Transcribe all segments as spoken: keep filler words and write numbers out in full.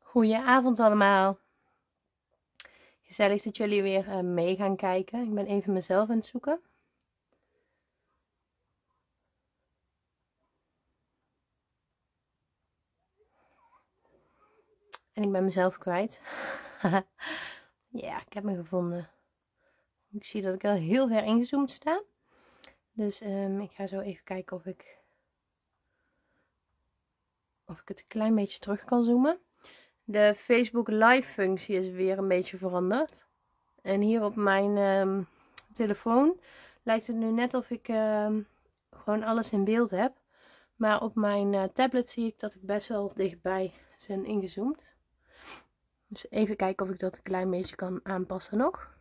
Goedenavond allemaal. Gezellig dat jullie weer uh, mee gaan kijken. Ik ben even mezelf aan het zoeken. En ik ben mezelf kwijt. Ja, ik heb me gevonden. Ik zie dat ik al heel ver ingezoomd sta. Dus um, ik ga zo even kijken of ik, of ik het een klein beetje terug kan zoomen. De Facebook Live functie is weer een beetje veranderd. En hier op mijn um, telefoon lijkt het nu net of ik um, gewoon alles in beeld heb. Maar op mijn uh, tablet zie ik dat ik best wel dichtbij ben ingezoomd. Dus even kijken of ik dat een klein beetje kan aanpassen nog.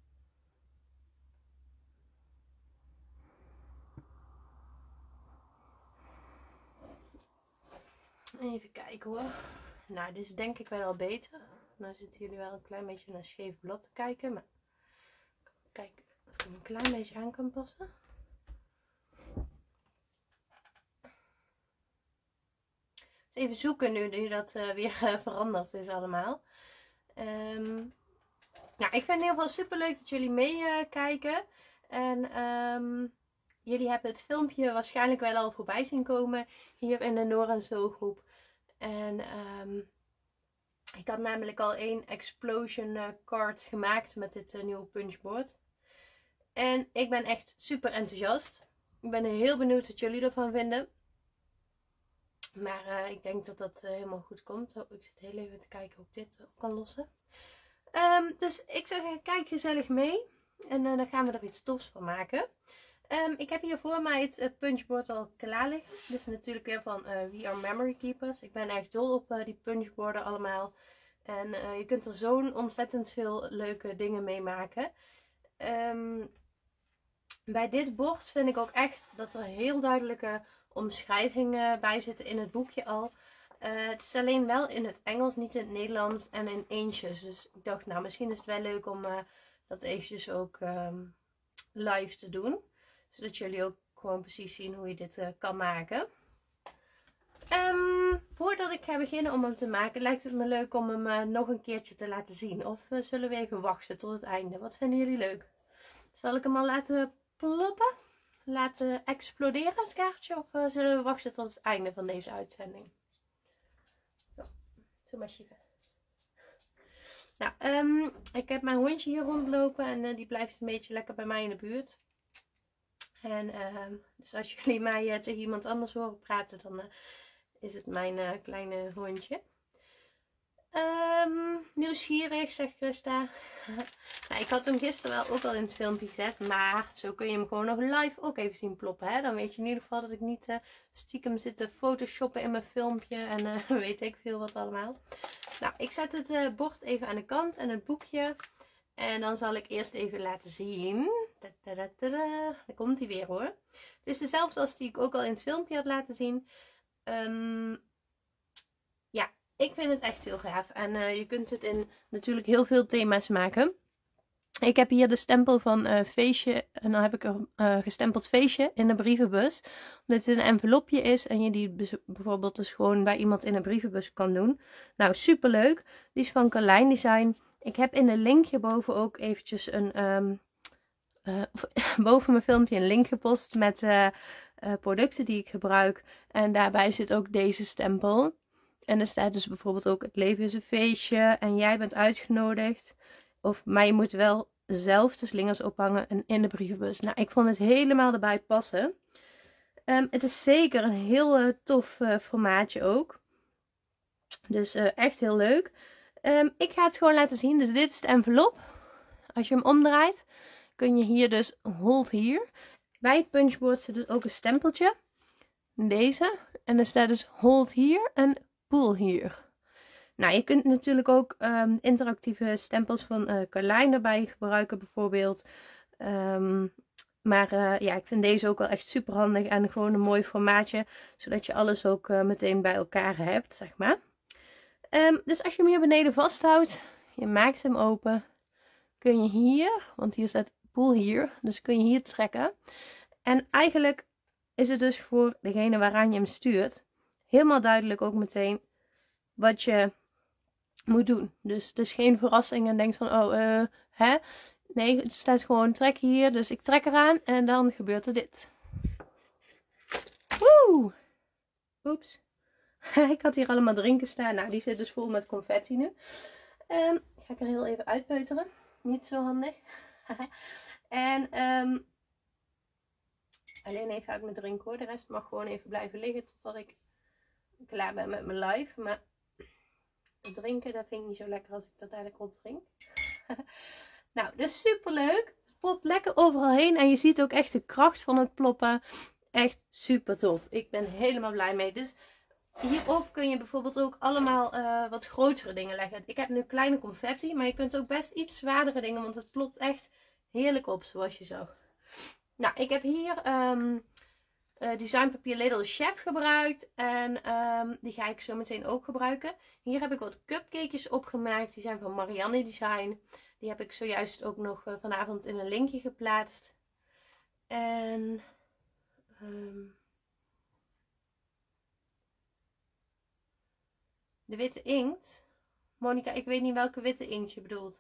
Even kijken hoor. Nou, dit is denk ik wel al beter. Nou zitten jullie wel een klein beetje naar een scheef blad te kijken. Maar kijk of ik hem een klein beetje aan kan passen. Dus even zoeken nu, nu dat uh, weer uh, veranderd is allemaal. Um, nou, ik vind het in ieder geval super leuk dat jullie meekijken. Uh, en um, jullie hebben het filmpje waarschijnlijk wel al voorbij zien komen hier in de Noor en Zo groep. En um, ik had namelijk al één explosion uh, card gemaakt met dit uh, nieuwe punchboard. En ik ben echt super enthousiast. Ik ben heel benieuwd wat jullie ervan vinden. Maar uh, ik denk dat dat uh, helemaal goed komt. Oh, ik zit heel even te kijken hoe ik dit op kan lossen. Um, dus ik zou zeggen, kijk gezellig mee. En uh, dan gaan we er iets tofs van maken. Um, ik heb hier voor mij het uh, punchboard al klaar liggen. Dit is natuurlijk weer van uh, We Are Memory Keepers. Ik ben echt dol op uh, die punchboarden allemaal. En uh, je kunt er zo'n ontzettend veel leuke dingen mee maken. Um, bij dit bord vind ik ook echt dat er heel duidelijke omschrijvingen bij zitten in het boekje al. Uh, het is alleen wel in het Engels, niet in het Nederlands en in eentjes. Dus ik dacht, nou misschien is het wel leuk om uh, dat eventjes ook um, live te doen. Zodat jullie ook gewoon precies zien hoe je dit uh, kan maken. Um, voordat ik ga beginnen om hem te maken, lijkt het me leuk om hem uh, nog een keertje te laten zien. Of uh, zullen we even wachten tot het einde? Wat vinden jullie leuk? Zal ik hem al laten ploppen? Laten exploderen het kaartje? Of uh, zullen we wachten tot het einde van deze uitzending? Zo, zo maar even. Nou, um, ik heb mijn hondje hier rondlopen en uh, die blijft een beetje lekker bij mij in de buurt. En uh, dus als jullie mij uh, tegen iemand anders horen praten, dan uh, is het mijn uh, kleine hondje. Um, nieuwsgierig, zegt Christa. Nou, ik had hem gisteren wel ook al in het filmpje gezet. Maar zo kun je hem gewoon nog live ook even zien ploppen. Hè? Dan weet je in ieder geval dat ik niet uh, stiekem zit te photoshoppen in mijn filmpje. En uh, weet ik veel wat allemaal. Nou, ik zet het uh, bord even aan de kant en het boekje. En dan zal ik eerst even laten zien. Daar komt hij weer hoor. Het is dezelfde als die ik ook al in het filmpje had laten zien. Um, ja, ik vind het echt heel gaaf. En uh, je kunt het in natuurlijk heel veel thema's maken. Ik heb hier de stempel van uh, feestje. En dan heb ik er uh, gestempeld feestje in de brievenbus. Omdat het een envelopje is. En je die bijvoorbeeld dus gewoon bij iemand in een brievenbus kan doen. Nou, super leuk. Die is van Carlijn Design. Ik heb in de linkje boven ook eventjes een... Um, uh, boven mijn filmpje een link gepost met uh, uh, producten die ik gebruik. En daarbij zit ook deze stempel. En er staat dus bijvoorbeeld ook: het leven is een feestje en jij bent uitgenodigd. Of, maar je moet wel zelf de slingers ophangen en in de brievenbus. Nou, ik vond het helemaal erbij passen. Um, het is zeker een heel uh, tof uh, formaatje ook. Dus uh, echt heel leuk. Um, ik ga het gewoon laten zien. Dus dit is de envelop. Als je hem omdraait, kun je hier dus hold hier. Bij het punchboard zit dus ook een stempeltje. Deze. En er staat dus hold hier en pool hier. Nou, je kunt natuurlijk ook um, interactieve stempels van uh, Carlijn erbij gebruiken bijvoorbeeld. Um, maar uh, ja, ik vind deze ook wel echt super handig en gewoon een mooi formaatje. Zodat je alles ook uh, meteen bij elkaar hebt, zeg maar. Um, dus als je hem hier beneden vasthoudt, je maakt hem open, kun je hier, want hier staat pool hier, dus kun je hier trekken. En eigenlijk is het dus voor degene waaraan je hem stuurt helemaal duidelijk ook meteen wat je moet doen. Dus het is geen verrassing en denkt van, oh, uh, hè? Nee, het staat gewoon trek hier. Dus ik trek eraan en dan gebeurt er dit. Woe! Oeps. Ik had hier allemaal drinken staan. Nou, die zit dus vol met confetti nu. Um, ga ik er heel even uitpeuteren. Niet zo handig. En um, alleen even uit mijn drink hoor. De rest mag gewoon even blijven liggen totdat ik klaar ben met mijn live. Maar drinken, dat vind ik niet zo lekker als ik dat eigenlijk opdrink. Nou, dus super leuk. Het plopt lekker overal heen. En je ziet ook echt de kracht van het ploppen. Echt super tof. Ik ben helemaal blij mee. Dus hierop kun je bijvoorbeeld ook allemaal uh, wat grotere dingen leggen. Ik heb nu kleine confetti. Maar je kunt ook best iets zwaardere dingen. Want het plopt echt heerlijk op, zoals je zag. Nou, ik heb hier um, uh, designpapier Little Chef gebruikt. En um, die ga ik zo meteen ook gebruiken. Hier heb ik wat cupcakejes opgemaakt. Die zijn van Marianne Design. Die heb ik zojuist ook nog uh, vanavond in een linkje geplaatst. En um, de witte inkt. Monica, ik weet niet welke witte inkt je bedoelt.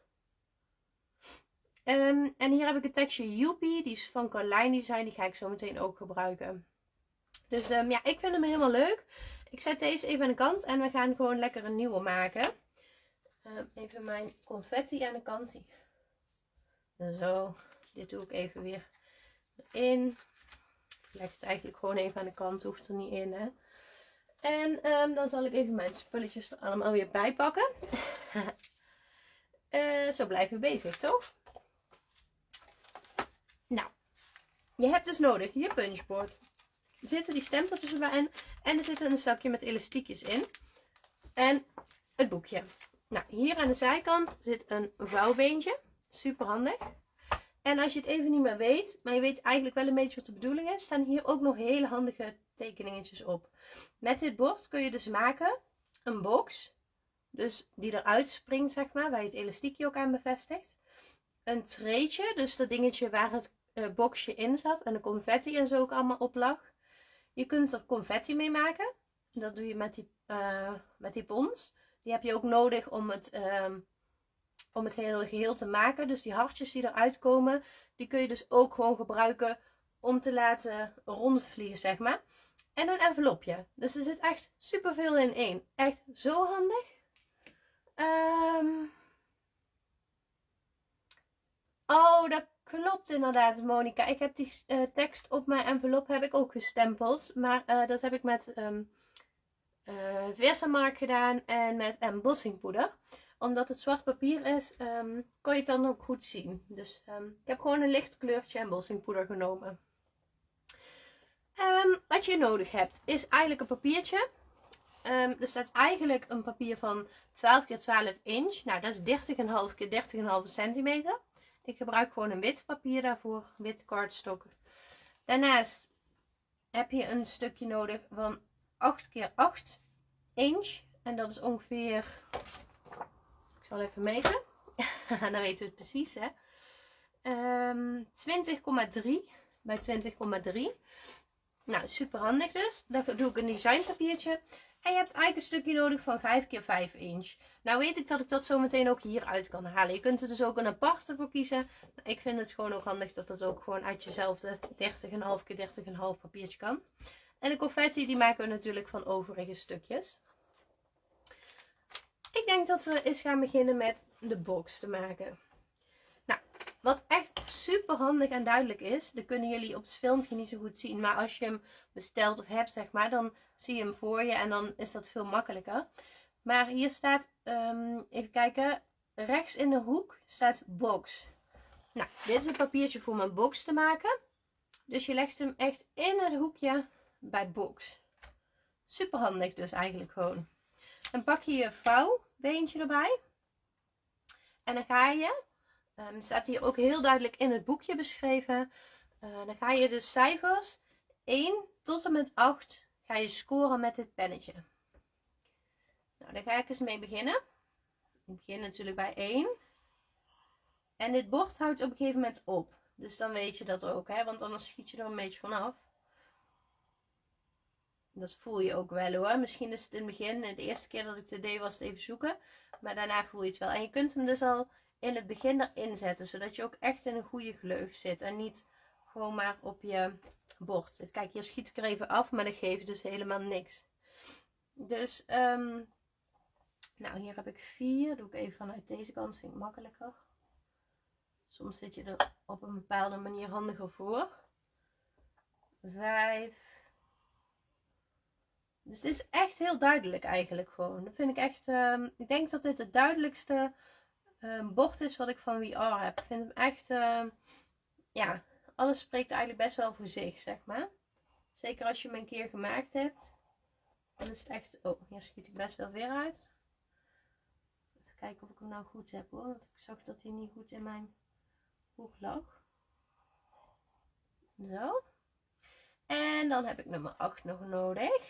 Um, en hier heb ik een texture Youpie. Die is van Carline Design. Die ga ik zo meteen ook gebruiken. Dus um, ja, ik vind hem helemaal leuk. Ik zet deze even aan de kant. En we gaan gewoon lekker een nieuwe maken. Um, even mijn confetti aan de kant. Zo. Dit doe ik even weer erin. Ik leg het eigenlijk gewoon even aan de kant. Hoeft er niet in, hè. En um, dan zal ik even mijn spulletjes er allemaal weer bij pakken. uh, zo blijven we bezig, toch? Nou, je hebt dus nodig je punchboard. Er zitten die stempeltjes erbij in. En er zit een zakje met elastiekjes in. En het boekje. Nou, hier aan de zijkant zit een vouwbeentje. Super handig. En als je het even niet meer weet, maar je weet eigenlijk wel een beetje wat de bedoeling is, staan hier ook nog hele handige tekeningetjes op. Met dit bord kun je dus maken een box. Dus die eruit springt, zeg maar, waar je het elastiekje ook aan bevestigt. Een treetje, dus dat dingetje waar het uh, boxje in zat en de confetti en zo ook allemaal op lag. Je kunt er confetti mee maken. Dat doe je met die, uh, met die pons. Die heb je ook nodig om het, uh, om het hele geheel te maken. Dus die hartjes die eruit komen, die kun je dus ook gewoon gebruiken om te laten rondvliegen, zeg maar. En een envelopje. Dus er zit echt super veel in één. Echt zo handig. Um... Oh, dat klopt inderdaad, Monica. Ik heb die uh, tekst op mijn envelop heb ik ook gestempeld. Maar uh, dat heb ik met um, uh, Versamark gedaan en met embossingpoeder. Omdat het zwart papier is, um, kon je het dan ook goed zien. Dus um, ik heb gewoon een licht kleurtje embossingpoeder genomen. Um, wat je nodig hebt is eigenlijk een papiertje. Um, er staat eigenlijk een papier van twaalf keer twaalf inch. Nou, dat is dertig komma vijf keer dertig komma vijf centimeter. Ik gebruik gewoon een wit papier daarvoor, wit cardstock. Daarnaast heb je een stukje nodig van acht keer acht inch. En dat is ongeveer, ik zal even meten, dan weten we het precies, hè. Um, twintig komma drie bij twintig komma drie. Nou, super handig dus. Dan doe ik een designpapiertje. En je hebt eigenlijk een stukje nodig van vijf keer vijf inch. Nou weet ik dat ik dat zo meteen ook hieruit kan halen. Je kunt er dus ook een aparte voor kiezen. Ik vind het gewoon ook handig dat dat ook gewoon uit jezelfde dertig komma vijf keer dertig komma vijf papiertje kan. En de confetti die maken we natuurlijk van overige stukjes. Ik denk dat we eens gaan beginnen met de box te maken. Nou, wat echt super handig en duidelijk is, dat kunnen jullie op het filmpje niet zo goed zien, maar als je hem bestelt of hebt, zeg maar, dan zie je hem voor je en dan is dat veel makkelijker. Maar hier staat, um, even kijken, rechts in de hoek staat box. Nou, dit is een papiertje voor mijn box te maken. Dus je legt hem echt in het hoekje bij box. Super handig dus eigenlijk gewoon. Dan pak je je vouwbeentje erbij. En dan ga je, um, staat hier ook heel duidelijk in het boekje beschreven. Uh, dan ga je de cijfers één tot en met acht ga je scoren met dit pennetje. Nou, daar ga ik eens mee beginnen. Ik begin natuurlijk bij één. En dit bord houdt op een gegeven moment op. Dus dan weet je dat ook, hè? Want anders schiet je er een beetje vanaf. Dat voel je ook wel hoor. Misschien is het in het begin, de eerste keer dat ik het deed was het even zoeken. Maar daarna voel je het wel. En je kunt hem dus al in het begin erin zetten. Zodat je ook echt in een goede gleuf zit. En niet gewoon maar op je bord zit. Kijk, hier schiet ik er even af. Maar dat geeft dus helemaal niks. Dus, um, nou hier heb ik vier. Doe ik even vanuit deze kant. Vind ik makkelijker. Soms zit je er op een bepaalde manier handiger voor. Vijf. Dus dit is echt heel duidelijk eigenlijk gewoon. Dat vind ik echt, um, ik denk dat dit het duidelijkste um, bord is wat ik van We Are heb. Ik vind hem echt, um, ja, alles spreekt eigenlijk best wel voor zich, zeg maar. Zeker als je hem een keer gemaakt hebt. Dan is het echt, oh, hier schiet ik best wel weer uit. Even kijken of ik hem nou goed heb hoor. Want ik zag dat hij niet goed in mijn boek lag. Zo. En dan heb ik nummer acht nog nodig.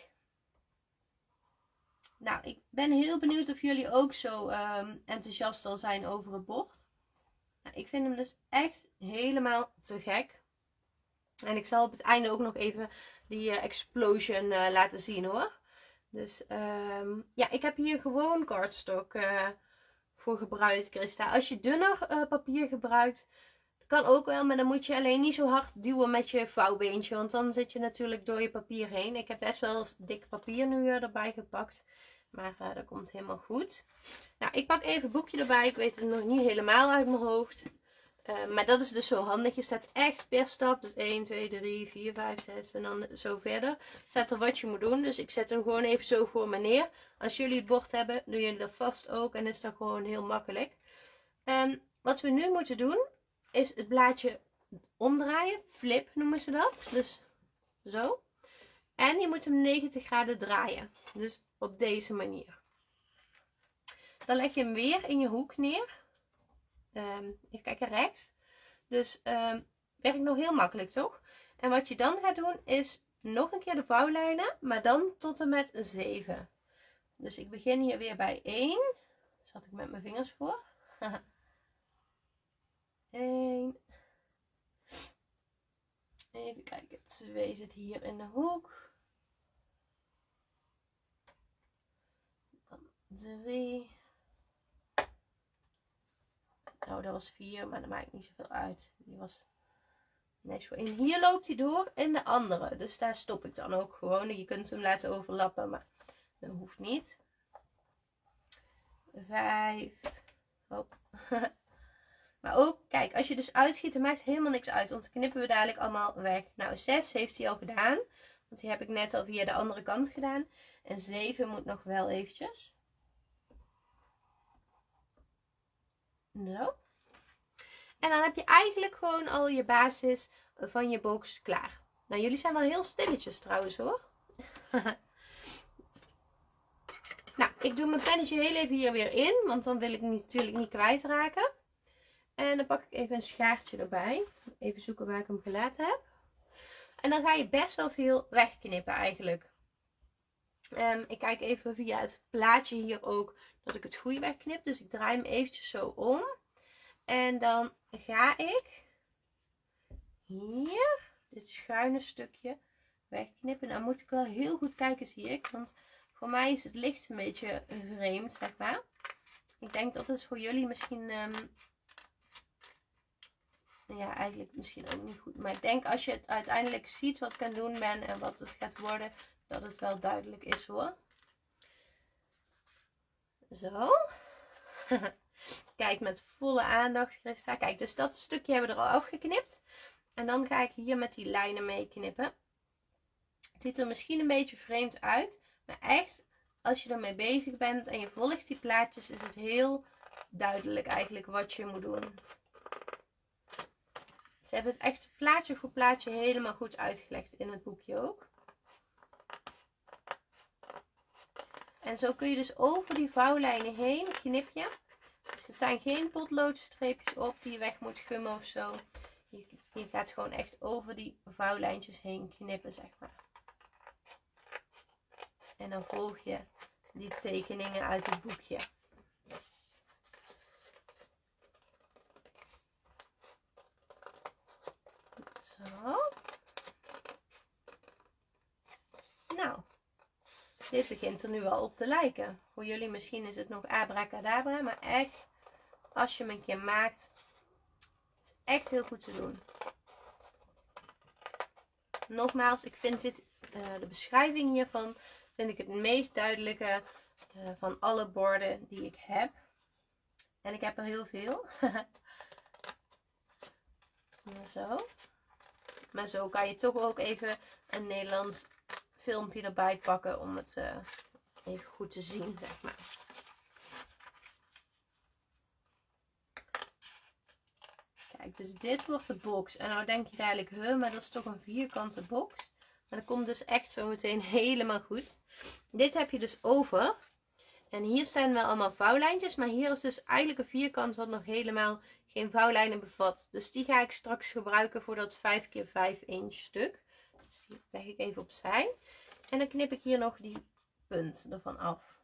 Nou, ik ben heel benieuwd of jullie ook zo um, enthousiast al zijn over het bord. Nou, ik vind hem dus echt helemaal te gek. En ik zal op het einde ook nog even die uh, explosion uh, laten zien hoor. Dus um, ja, ik heb hier gewoon cardstock uh, voor gebruikt, Christa. Als je dunner uh, papier gebruikt, kan ook wel, maar dan moet je alleen niet zo hard duwen met je vouwbeentje. Want dan zit je natuurlijk door je papier heen. Ik heb best wel dik papier nu uh, erbij gepakt. Maar uh, dat komt helemaal goed. Nou, ik pak even een boekje erbij. Ik weet het nog niet helemaal uit mijn hoofd. Uh, maar dat is dus zo handig. Je staat echt per stap. Dus één, twee, drie, vier, vijf, zes en dan zo verder. Staat er wat je moet doen. Dus ik zet hem gewoon even zo voor me neer. Als jullie het bord hebben, doen jullie dat vast ook. En is dat gewoon heel makkelijk. Um, wat we nu moeten doen, is het blaadje omdraaien. Flip noemen ze dat. Dus zo. En je moet hem negentig graden draaien. Dus op deze manier. Dan leg je hem weer in je hoek neer. Um, even kijken, rechts. Dus um, werkt nog heel makkelijk, toch? En wat je dan gaat doen is nog een keer de vouwlijnen. Maar dan tot en met zeven. Dus ik begin hier weer bij één. Zat ik met mijn vingers voor. één. Even kijken, twee zit hier in de hoek. drie. Nou, dat was vier, maar dat maakt niet zoveel uit. Die was netjes voor één. Hier loopt hij door in de andere. Dus daar stop ik dan ook gewoon. Je kunt hem laten overlappen, maar dat hoeft niet. Vijf. Oh. Maar ook, kijk, als je dus uitgiet, dan maakt helemaal niks uit. Want dan knippen we dadelijk allemaal weg. Nou, zes heeft hij al gedaan. Want die heb ik net al via de andere kant gedaan. En zeven moet nog wel eventjes. Zo. En dan heb je eigenlijk gewoon al je basis van je box klaar. Nou, jullie zijn wel heel stilletjes trouwens hoor. Nou, ik doe mijn pennetje heel even hier weer in. Want dan wil ik hem natuurlijk niet kwijtraken. En dan pak ik even een schaartje erbij. Even zoeken waar ik hem gelaten heb. En dan ga je best wel veel wegknippen eigenlijk. Um, ik kijk even via het plaatje hier ook dat ik het goed wegknip. Dus ik draai hem eventjes zo om. En dan ga ik hier dit schuine stukje wegknippen. Nou moet ik wel heel goed kijken, zie ik. Want voor mij is het licht een beetje vreemd, zeg maar. Ik denk dat het voor jullie misschien... Um, ja, eigenlijk misschien ook niet goed. Maar ik denk als je het uiteindelijk ziet wat ik aan het doen ben en wat het gaat worden, dat het wel duidelijk is hoor. Zo. Kijk met volle aandacht, Christa. Kijk, dus dat stukje hebben we er al afgeknipt. En dan ga ik hier met die lijnen mee knippen. Het ziet er misschien een beetje vreemd uit. Maar echt, als je ermee bezig bent en je volgt die plaatjes, is het heel duidelijk eigenlijk wat je moet doen. Ze hebben het echt plaatje voor plaatje helemaal goed uitgelegd in het boekje ook. En zo kun je dus over die vouwlijnen heen knip je. Dus er staan geen potloodstreepjes op die je weg moet gummen of zo. Je, je gaat gewoon echt over die vouwlijntjes heen knippen, zeg maar. En dan volg je die tekeningen uit het boekje. Zo. Nou, dit begint er nu al op te lijken. Voor jullie misschien is het nog abracadabra, maar echt, als je hem een keer maakt, is echt heel goed te doen. Nogmaals, ik vind dit, uh, de beschrijving hiervan, vind ik het meest duidelijke uh, van alle borden die ik heb. En ik heb er heel veel. Zo. Maar zo kan je toch ook even een Nederlands filmpje erbij pakken om het uh, even goed te zien, zeg maar. Kijk, dus dit wordt de box. En nou denk je eigenlijk, huh, maar dat is toch een vierkante box. Maar dat komt dus echt zo meteen helemaal goed. Dit heb je dus over. En hier zijn wel allemaal vouwlijntjes. Maar hier is dus eigenlijk een vierkant wat nog helemaal geen vouwlijnen bevat. Dus die ga ik straks gebruiken voor dat vijf keer vijf inch stuk. Dus die leg ik even opzij. En dan knip ik hier nog die punt ervan af.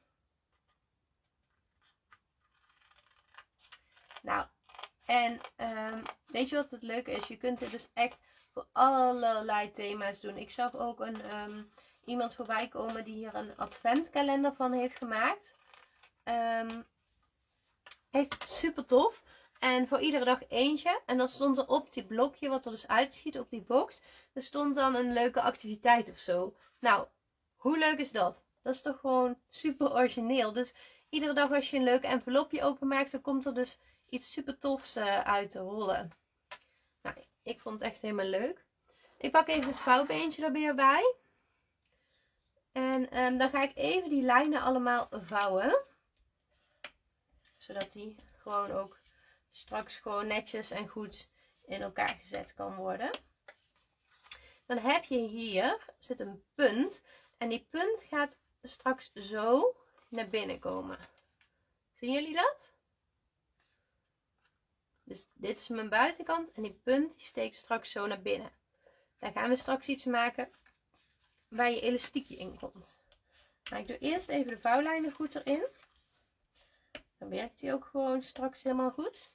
Nou, en um, weet je wat het leuke is? Je kunt dit dus echt voor allerlei thema's doen. Ik zag ook een, um, iemand voorbij komen die hier een adventkalender van heeft gemaakt. Um, echt super tof. En voor iedere dag eentje. En dan stond er op die blokje wat er dus uitschiet op die box. Er stond dan een leuke activiteit of zo. Nou, hoe leuk is dat? Dat is toch gewoon super origineel. Dus iedere dag als je een leuk envelopje openmaakt, dan komt er dus iets super tofs uh, uit te rollen. Nou, ik vond het echt helemaal leuk. Ik pak even het vouwbeentje er weer bij. En um, dan ga ik even die lijnen allemaal vouwen. Zodat die gewoon ook straks gewoon netjes en goed in elkaar gezet kan worden. Dan heb je hier, zit een punt. En die punt gaat straks zo naar binnen komen. Zien jullie dat? Dus dit is mijn buitenkant en die punt die steekt straks zo naar binnen. Daar gaan we straks iets maken waar je elastiekje in komt. Maar ik doe eerst even de vouwlijnen goed erin. Dan werkt die ook gewoon straks helemaal goed.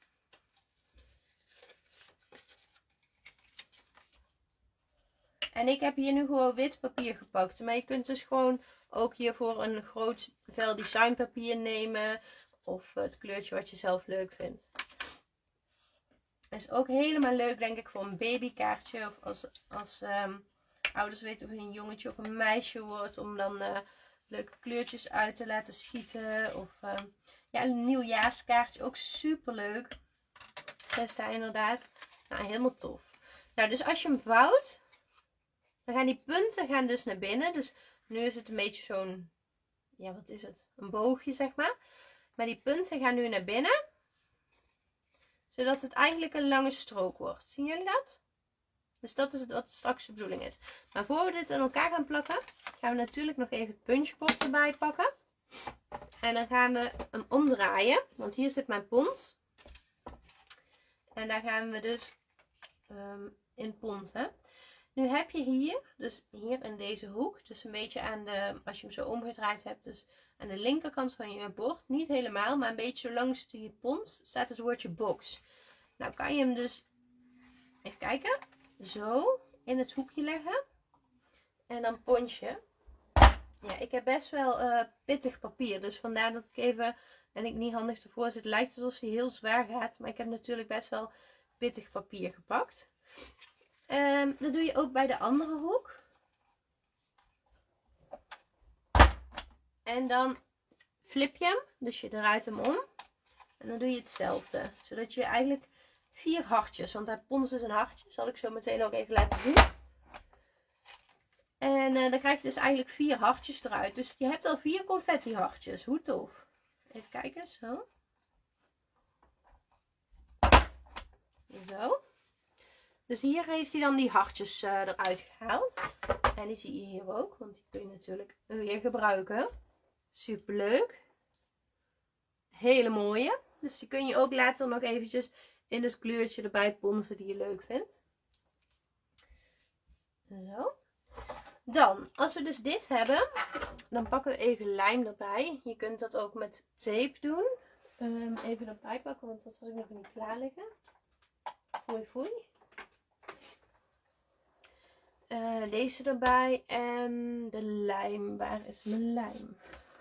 En ik heb hier nu gewoon wit papier gepakt. Maar je kunt dus gewoon ook hiervoor een groot vel designpapier nemen. Of het kleurtje wat je zelf leuk vindt. Is ook helemaal leuk denk ik voor een babykaartje. Of als, als um, ouders weten of het een jongetje of een meisje wordt. Om dan uh, leuke kleurtjes uit te laten schieten. Of um, ja, een nieuwjaarskaartje. Ook super leuk. Dus daar inderdaad. Nou, helemaal tof. Nou, dus als je hem vouwt. Dan gaan die punten gaan dus naar binnen. Dus nu is het een beetje zo'n. Ja, wat is het? Een boogje zeg maar. Maar die punten gaan nu naar binnen. Zodat het eigenlijk een lange strook wordt. Zien jullie dat? Dus dat is het wat straks de bedoeling is. Maar voor we dit in elkaar gaan plakken, gaan we natuurlijk nog even het punchbord erbij pakken. En dan gaan we hem omdraaien. Want hier zit mijn pons. En daar gaan we dus um, in ponsen. Nu heb je hier, dus hier in deze hoek, dus een beetje aan de, als je hem zo omgedraaid hebt, dus aan de linkerkant van je bord, niet helemaal, maar een beetje langs de pons staat het woordje box. Nou kan je hem dus, even kijken, zo in het hoekje leggen en dan pons je. Ja, ik heb best wel uh, pittig papier, dus vandaar dat ik even, en ik niet handig ervoor zit, lijkt alsof hij heel zwaar gaat, maar ik heb natuurlijk best wel pittig papier gepakt. Um, dat doe je ook bij de andere hoek. En dan flip je hem. Dus je draait hem om. En dan doe je hetzelfde. Zodat je eigenlijk vier hartjes. Want hij pons is een hartje. Zal ik zo meteen ook even laten zien. En uh, dan krijg je dus eigenlijk vier hartjes eruit. Dus je hebt al vier confetti hartjes. Hoe tof. Even kijken. Zo. Zo. Dus hier heeft hij dan die hartjes uh, eruit gehaald. En die zie je hier ook. Want die kun je natuurlijk weer gebruiken. Super leuk. Hele mooie. Dus die kun je ook later nog eventjes in het kleurtje erbij ponsen die je leuk vindt. Zo. Dan, als we dus dit hebben. Dan pakken we even lijm erbij. Je kunt dat ook met tape doen. Um, even erbij pakken. Want dat had ik nog niet klaar liggen. Foei foei. Uh, deze erbij en de lijm. Waar is mijn lijm?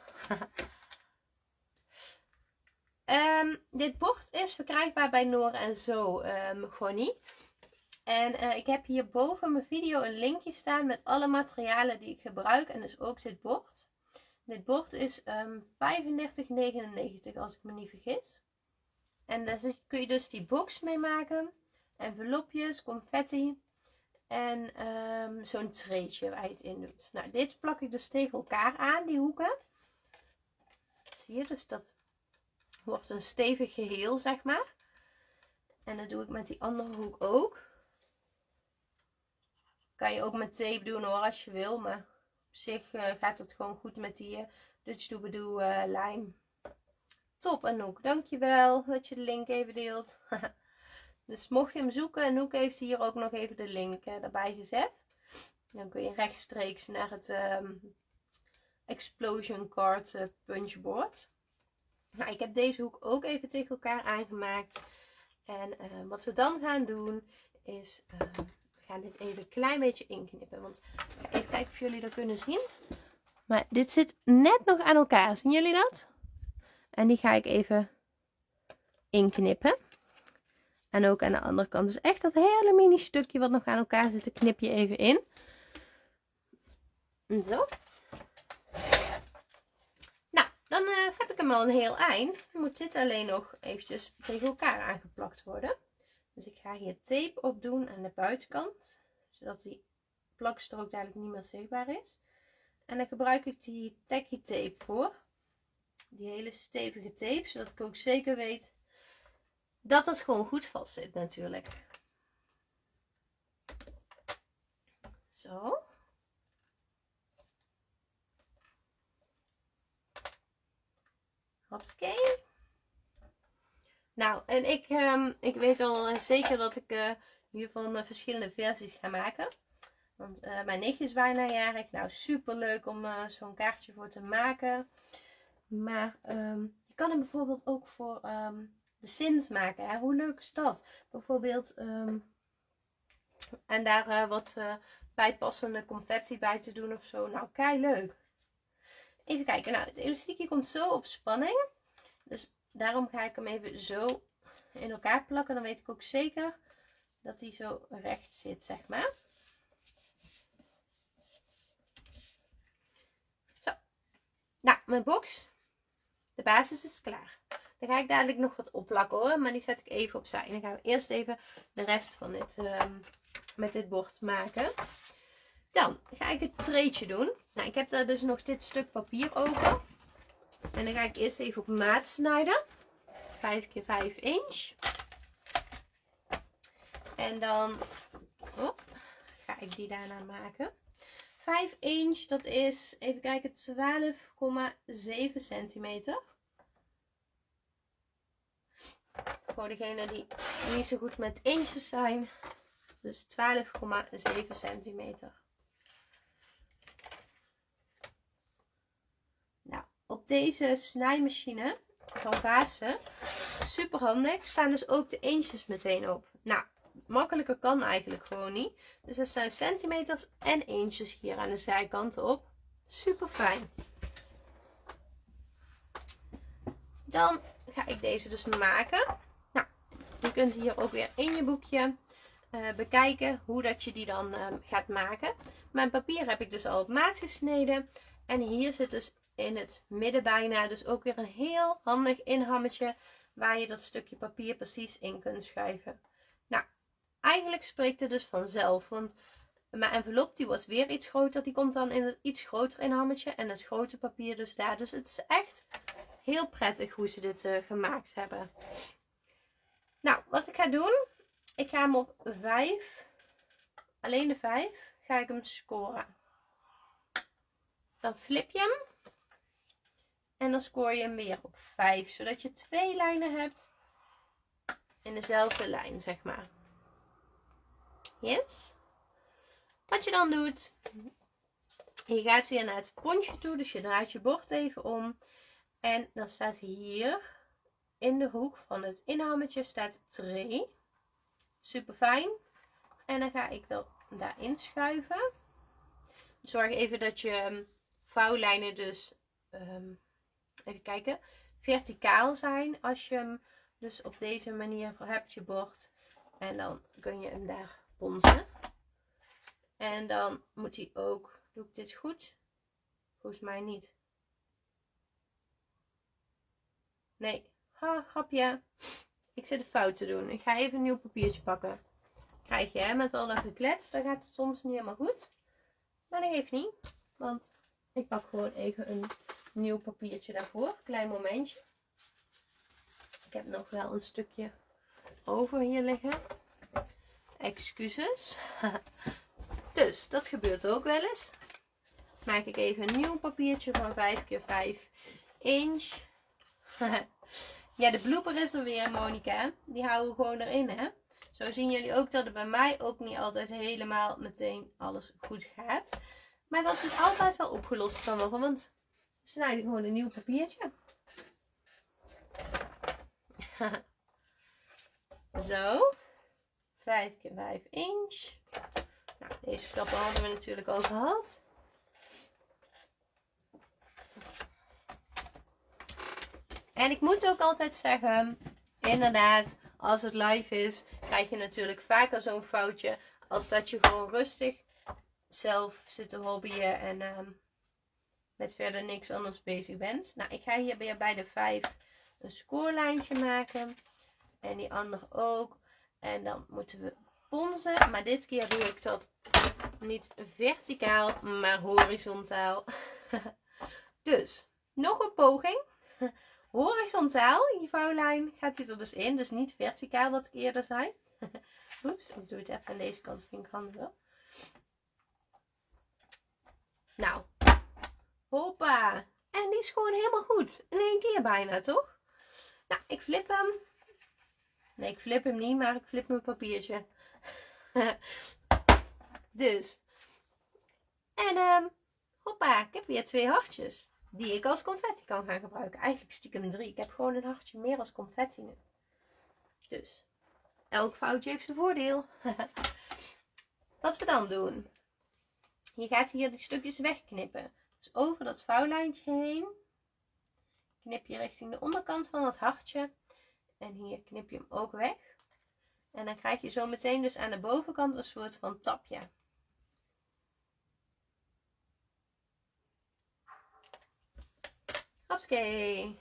um, dit bord is verkrijgbaar bij Noor en Zo, um, Gonnie. En uh, ik heb hier boven mijn video een linkje staan met alle materialen die ik gebruik. En dus ook dit bord. Dit bord is um, vijfendertig negenennegentig als ik me niet vergis. En daar kun je dus die box mee maken. Envelopjes, confetti. En um, zo'n treetje waar je het in doet. Nou, dit plak ik dus tegen elkaar aan, die hoeken. Zie je, dus dat wordt een stevig geheel, zeg maar. En dat doe ik met die andere hoek ook. Kan je ook met tape doen hoor, als je wil. Maar op zich uh, gaat het gewoon goed met die uh, Dutch Doobadoo uh, lijm. Top Anouk, dankjewel dat je de link even deelt. Dus mocht je hem zoeken, Anouk heeft hier ook nog even de link uh, erbij gezet. Dan kun je rechtstreeks naar het um, Explosion Card uh, punchboard. Nou, ik heb deze hoek ook even tegen elkaar aangemaakt. En uh, wat we dan gaan doen is... Uh, we gaan dit even een klein beetje inknippen. Want ik ga even kijken of jullie dat kunnen zien. Maar dit zit net nog aan elkaar. Zien jullie dat? En die ga ik even inknippen. En ook aan de andere kant. Dus echt dat hele mini stukje wat nog aan elkaar zit, knip je even in. Zo. Nou, dan uh, heb ik hem al een heel eind. Dan moet dit alleen nog eventjes tegen elkaar aangeplakt worden. Dus ik ga hier tape op doen aan de buitenkant. Zodat die plakstrook dadelijk niet meer zichtbaar is. En dan gebruik ik die tacky tape voor. Die hele stevige tape. Zodat ik ook zeker weet dat het gewoon goed vast zit natuurlijk. Zo. Hopsakee. Nou, en ik, um, ik weet al zeker dat ik uh, hiervan uh, verschillende versies ga maken. Want uh, mijn nichtje is bijna jarig. Nou, super leuk om uh, zo'n kaartje voor te maken. Maar um, je kan hem bijvoorbeeld ook voor um, de Sint maken. Hè? Hoe leuk is dat? Bijvoorbeeld, um, en daar uh, wat uh, bijpassende confetti bij te doen of zo. Nou, kei leuk. Even kijken. Nou, het elastiekje komt zo op spanning. Dus daarom ga ik hem even zo in elkaar plakken. Dan weet ik ook zeker dat hij zo recht zit, zeg maar. Zo. Nou, mijn box. De basis is klaar. Dan ga ik dadelijk nog wat opplakken hoor. Maar die zet ik even opzij. En dan gaan we eerst even de rest van dit, um, met dit bord maken. Dan ga ik het treetje doen. Nou, ik heb daar dus nog dit stuk papier over. En dan ga ik eerst even op maat snijden. vijf keer vijf inch. En dan hop, ga ik die daarna maken. vijf inch, dat is, even kijken, twaalf komma zeven centimeter. Voor degenen die niet zo goed met inches zijn. Dus twaalf komma zeven centimeter. Nou, op deze snijmachine van Vaassen, super handig, staan dus ook de inches meteen op. Nou, makkelijker kan eigenlijk gewoon niet. Dus er staan centimeters en inches hier aan de zijkanten op. Super fijn. Dan ga ik deze dus maken. Nou, je kunt hier ook weer in je boekje uh, bekijken hoe dat je die dan uh, gaat maken. Mijn papier heb ik dus al op maat gesneden. En hier zit dus in het midden bijna dus ook weer een heel handig inhammetje waar je dat stukje papier precies in kunt schuiven. Nou, eigenlijk spreekt het dus vanzelf, want mijn envelop die wordt weer iets groter, die komt dan in het iets groter inhammetje en het grote papier dus daar. Dus het is echt heel prettig hoe ze dit uh, gemaakt hebben. Nou, wat ik ga doen, ik ga hem op vijf, alleen de vijf, ga ik hem scoren. Dan flip je hem. En dan scoor je hem weer op vijf. Zodat je twee lijnen hebt. In dezelfde lijn, zeg maar. Yes. Wat je dan doet. Je gaat weer naar het pontje toe. Dus je draait je bord even om. En dan staat hier. In de hoek van het inhammetje staat tray. Super fijn. En dan ga ik dat daarin schuiven. Zorg even dat je vouwlijnen dus, um, even kijken, verticaal zijn als je hem dus op deze manier hebt, je bord. En dan kun je hem daar ponsen. En dan moet hij ook, doe ik dit goed? Volgens mij niet. Nee, ha, grapje. Ik zit een fout te doen. Ik ga even een nieuw papiertje pakken. Krijg je, hè, met al dat geklets, dan gaat het soms niet helemaal goed. Maar dat geeft niet, want ik pak gewoon even een nieuw papiertje daarvoor. Klein momentje. Ik heb nog wel een stukje over hier liggen. Excuses. Dus, dat gebeurt ook wel eens. Maak ik even een nieuw papiertje van vijf keer vijf inch. Ja, de blooper is er weer, Monica. Die houden we gewoon erin, hè. Zo zien jullie ook dat het bij mij ook niet altijd helemaal meteen alles goed gaat. Maar dat het altijd wel opgelost kan worden. Want we snijden gewoon een nieuw papiertje. Zo. vijf keer vijf inch. Nou, deze stappen hadden we natuurlijk al gehad. En ik moet ook altijd zeggen, inderdaad, als het live is, krijg je natuurlijk vaker zo'n foutje. Als dat je gewoon rustig zelf zit te hobbyen en uh, met verder niks anders bezig bent. Nou, ik ga hier weer bij de vijf een scorelijntje maken. En die andere ook. En dan moeten we ponzen. Maar dit keer doe ik dat niet verticaal, maar horizontaal. Dus, nog een poging. Horizontaal, die vouwlijn gaat hier er dus in. Dus niet verticaal wat ik eerder zei. Oeps, ik doe het even aan deze kant, vind ik handiger. Nou, hoppa. En die is gewoon helemaal goed. In één keer bijna, toch? Nou, ik flip hem. Nee, ik flip hem niet, maar ik flip mijn papiertje. Dus. En um, hoppa, ik heb weer twee hartjes. Die ik als confetti kan gaan gebruiken. Eigenlijk stiekem drie. Ik heb gewoon een hartje meer als confetti nu. Dus, elk foutje heeft zijn voordeel. Wat we dan doen. Je gaat hier die stukjes wegknippen. Dus over dat vouwlijntje heen. Knip je richting de onderkant van het hartje. En hier knip je hem ook weg. En dan krijg je zo meteen dus aan de bovenkant een soort van tapje. Hopskee.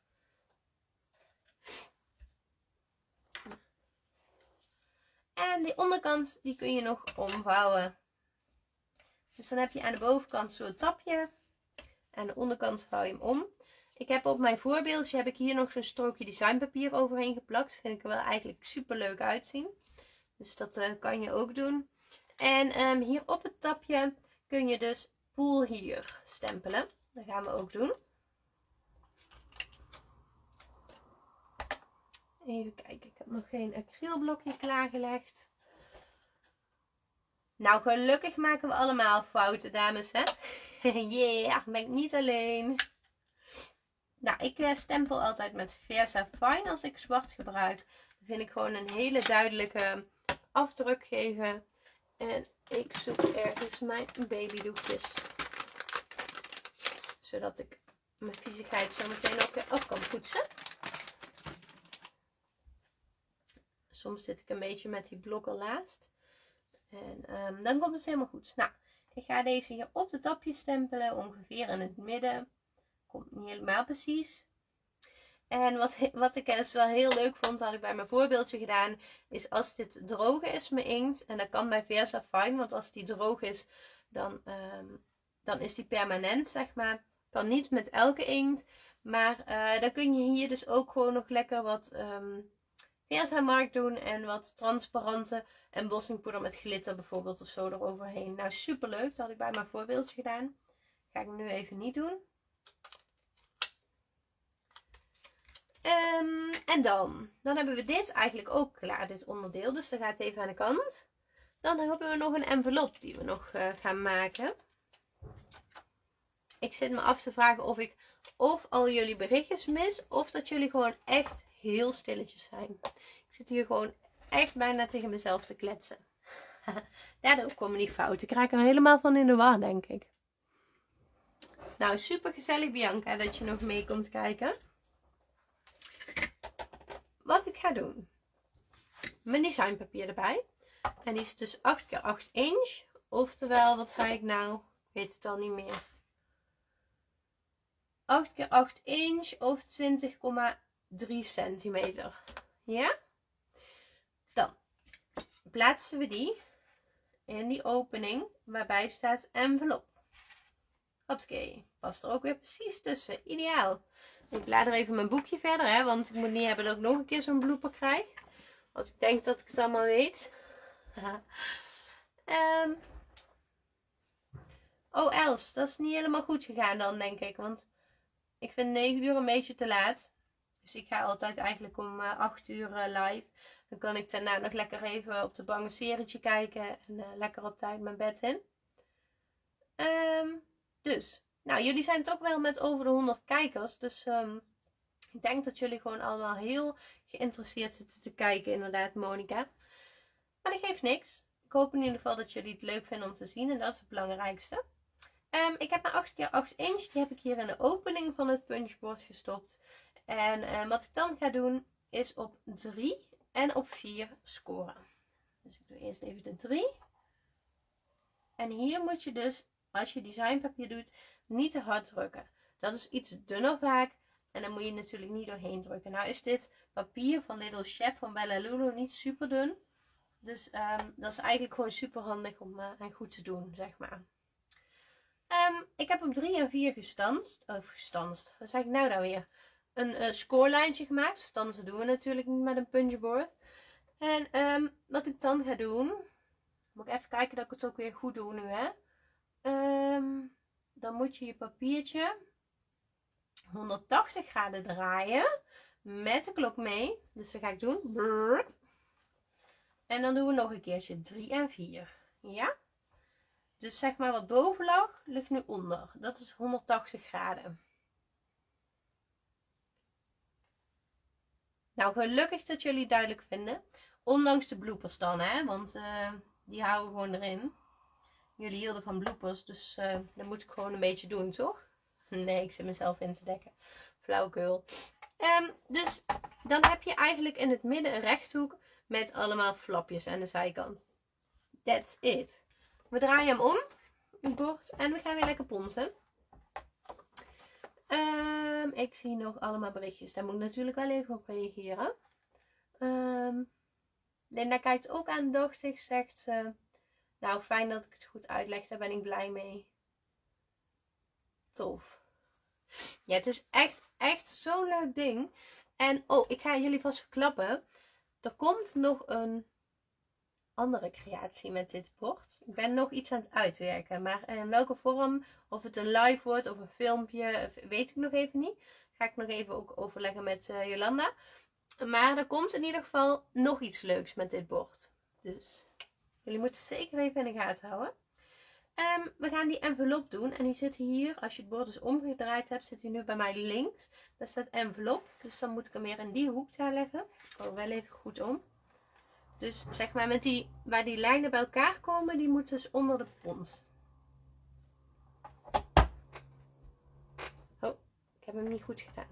En die onderkant die kun je nog omvouwen. Dus dan heb je aan de bovenkant zo'n tapje. Aan de onderkant vouw je hem om. Ik heb op mijn voorbeeldje heb ik hier nog zo'n strookje designpapier overheen geplakt. Vind ik er wel eigenlijk super leuk uitzien. Dus dat uh, kan je ook doen. En um, hier op het tapje kun je dus Pool Here stempelen. Dat gaan we ook doen. Even kijken, ik heb nog geen acrylblokje klaargelegd. Nou, gelukkig maken we allemaal fouten, dames, hè? Yeah, ben ik niet alleen. Nou, ik uh, stempel altijd met Versa Fine als ik zwart gebruik. Dan vind ik gewoon een hele duidelijke afdruk geven. En ik zoek ergens mijn babydoekjes. Zodat ik mijn viezigheid zo meteen ook weer af kan poetsen. Soms zit ik een beetje met die blokken laatst. En um, dan komt het helemaal goed. Nou, ik ga deze hier op de tapje stempelen. Ongeveer in het midden. Komt niet helemaal precies. En wat, wat ik dus wel heel leuk vond, had ik bij mijn voorbeeldje gedaan. Is als dit droog is, mijn inkt. En dat kan bij Versa Fine. Want als die droog is, dan, um, dan is die permanent, zeg maar. Kan niet met elke inkt. Maar uh, dan kun je hier dus ook gewoon nog lekker wat... Um, Versa Mark doen en wat transparante embossingpoeder met glitter bijvoorbeeld of zo eroverheen. Nou, super leuk. Dat had ik bij mijn voorbeeldje gedaan. Ga ik nu even niet doen. Um, en dan, dan hebben we dit eigenlijk ook klaar, dit onderdeel. Dus dan gaat het even aan de kant. Dan hebben we nog een envelop die we nog uh, gaan maken. Ik zit me af te vragen of ik of al jullie berichtjes mis of dat jullie gewoon echt heel stilletjes zijn. Ik zit hier gewoon echt bijna tegen mezelf te kletsen. Daardoor komen die fouten. Ik raak er helemaal van in de war, denk ik. Nou, super gezellig Bianca dat je nog mee komt kijken. Wat ik ga doen. Mijn designpapier erbij. En die is dus acht keer acht inch. Oftewel, wat zei ik nou? Ik weet het al niet meer. acht keer acht inch of twintig komma drie centimeter. Ja? Dan plaatsen we die in die opening waarbij staat envelop. Hopsakee. Past er ook weer precies tussen. Ideaal. Ik blader even mijn boekje verder, hè, want ik moet niet hebben dat ik nog een keer zo'n blooper krijg. Als ik denk dat ik het allemaal weet. um. Oh Els, dat is niet helemaal goed gegaan dan, denk ik. Want ik vind negen uur een beetje te laat. Dus ik ga altijd eigenlijk om uh, acht uur uh, live. Dan kan ik daarna nog lekker even op de bank een serietje kijken. En uh, lekker op tijd mijn bed in. Um, dus, nou jullie zijn toch wel met over de honderd kijkers. Dus um, ik denk dat jullie gewoon allemaal heel geïnteresseerd zitten te kijken. Inderdaad, Monica. Maar dat geeft niks. Ik hoop in ieder geval dat jullie het leuk vinden om te zien. En dat is het belangrijkste. Um, ik heb mijn acht keer acht inch. Die heb ik hier in de opening van het punchboard gestopt. En um, wat ik dan ga doen is op drie en op vier scoren. Dus ik doe eerst even de drie. En hier moet je dus, als je designpapier doet, niet te hard drukken. Dat is iets dunner vaak. En dan moet je natuurlijk niet doorheen drukken. Nou is dit papier van Little Chef van Bella Lulu niet super dun. Dus um, dat is eigenlijk gewoon super handig om uh, en goed te doen, zeg maar. Um, ik heb op drie en vier gestanst. Of gestanst. Wat zeg ik nou nou weer? Een uh, scorelijntje gemaakt. Stansen doen we natuurlijk niet met een punchboard. En um, wat ik dan ga doen. Moet ik even kijken dat ik het ook weer goed doe nu, hè. Um, dan moet je je papiertje honderdtachtig graden draaien. Met de klok mee. Dus dat ga ik doen. Brrr. En dan doen we nog een keertje drie en vier. Ja? Dus zeg maar wat boven lag, ligt nu onder. Dat is honderdtachtig graden. Nou, gelukkig dat jullie het duidelijk vinden. Ondanks de bloopers dan, hè. Want uh, die houden we gewoon erin. Jullie hielden van bloopers, dus uh, dat moet ik gewoon een beetje doen, toch? Nee, ik zit mezelf in te dekken. Flauwekul. Um, dus dan heb je eigenlijk in het midden een rechthoek met allemaal flapjes aan de zijkant. That's it. We draaien hem om, het bord, en we gaan weer lekker ponsen. Um, ik zie nog allemaal berichtjes. Daar moet ik natuurlijk wel even op reageren. Um, Linda kijkt ook aandachtig, zegt ze. Nou, fijn dat ik het goed uitleg, daar ben ik blij mee. Tof. Ja, het is echt, echt zo'n leuk ding. En, oh, ik ga jullie vast verklappen. Er komt nog een andere creatie met dit bord. Ik ben nog iets aan het uitwerken. Maar in welke vorm, of het een live wordt of een filmpje, weet ik nog even niet. Ga ik nog even ook overleggen met uh, Jolanda. Maar er komt in ieder geval nog iets leuks met dit bord. Dus jullie moeten zeker even in de gaten houden. Um, we gaan die envelop doen. En die zit hier, als je het bord dus omgedraaid hebt, zit hij nu bij mij links. Daar staat envelop. Dus dan moet ik hem weer in die hoek daar leggen. Ik hou wel even goed om. Dus zeg maar met die, waar die lijnen bij elkaar komen, die moet dus onder de pons. Oh, ik heb hem niet goed gedaan.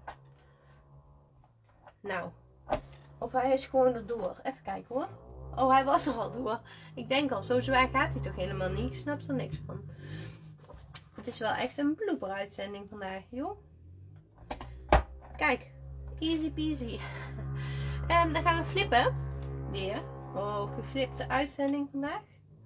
Nou, of hij is gewoon erdoor. Even kijken hoor. Oh, hij was er al door. Ik denk al, zo zwaar gaat hij toch helemaal niet. Ik snap er niks van. Het is wel echt een blooper uitzending vandaag, joh. Kijk, easy peasy. En dan gaan we flippen. Weer. Oh, geflipte uitzending vandaag.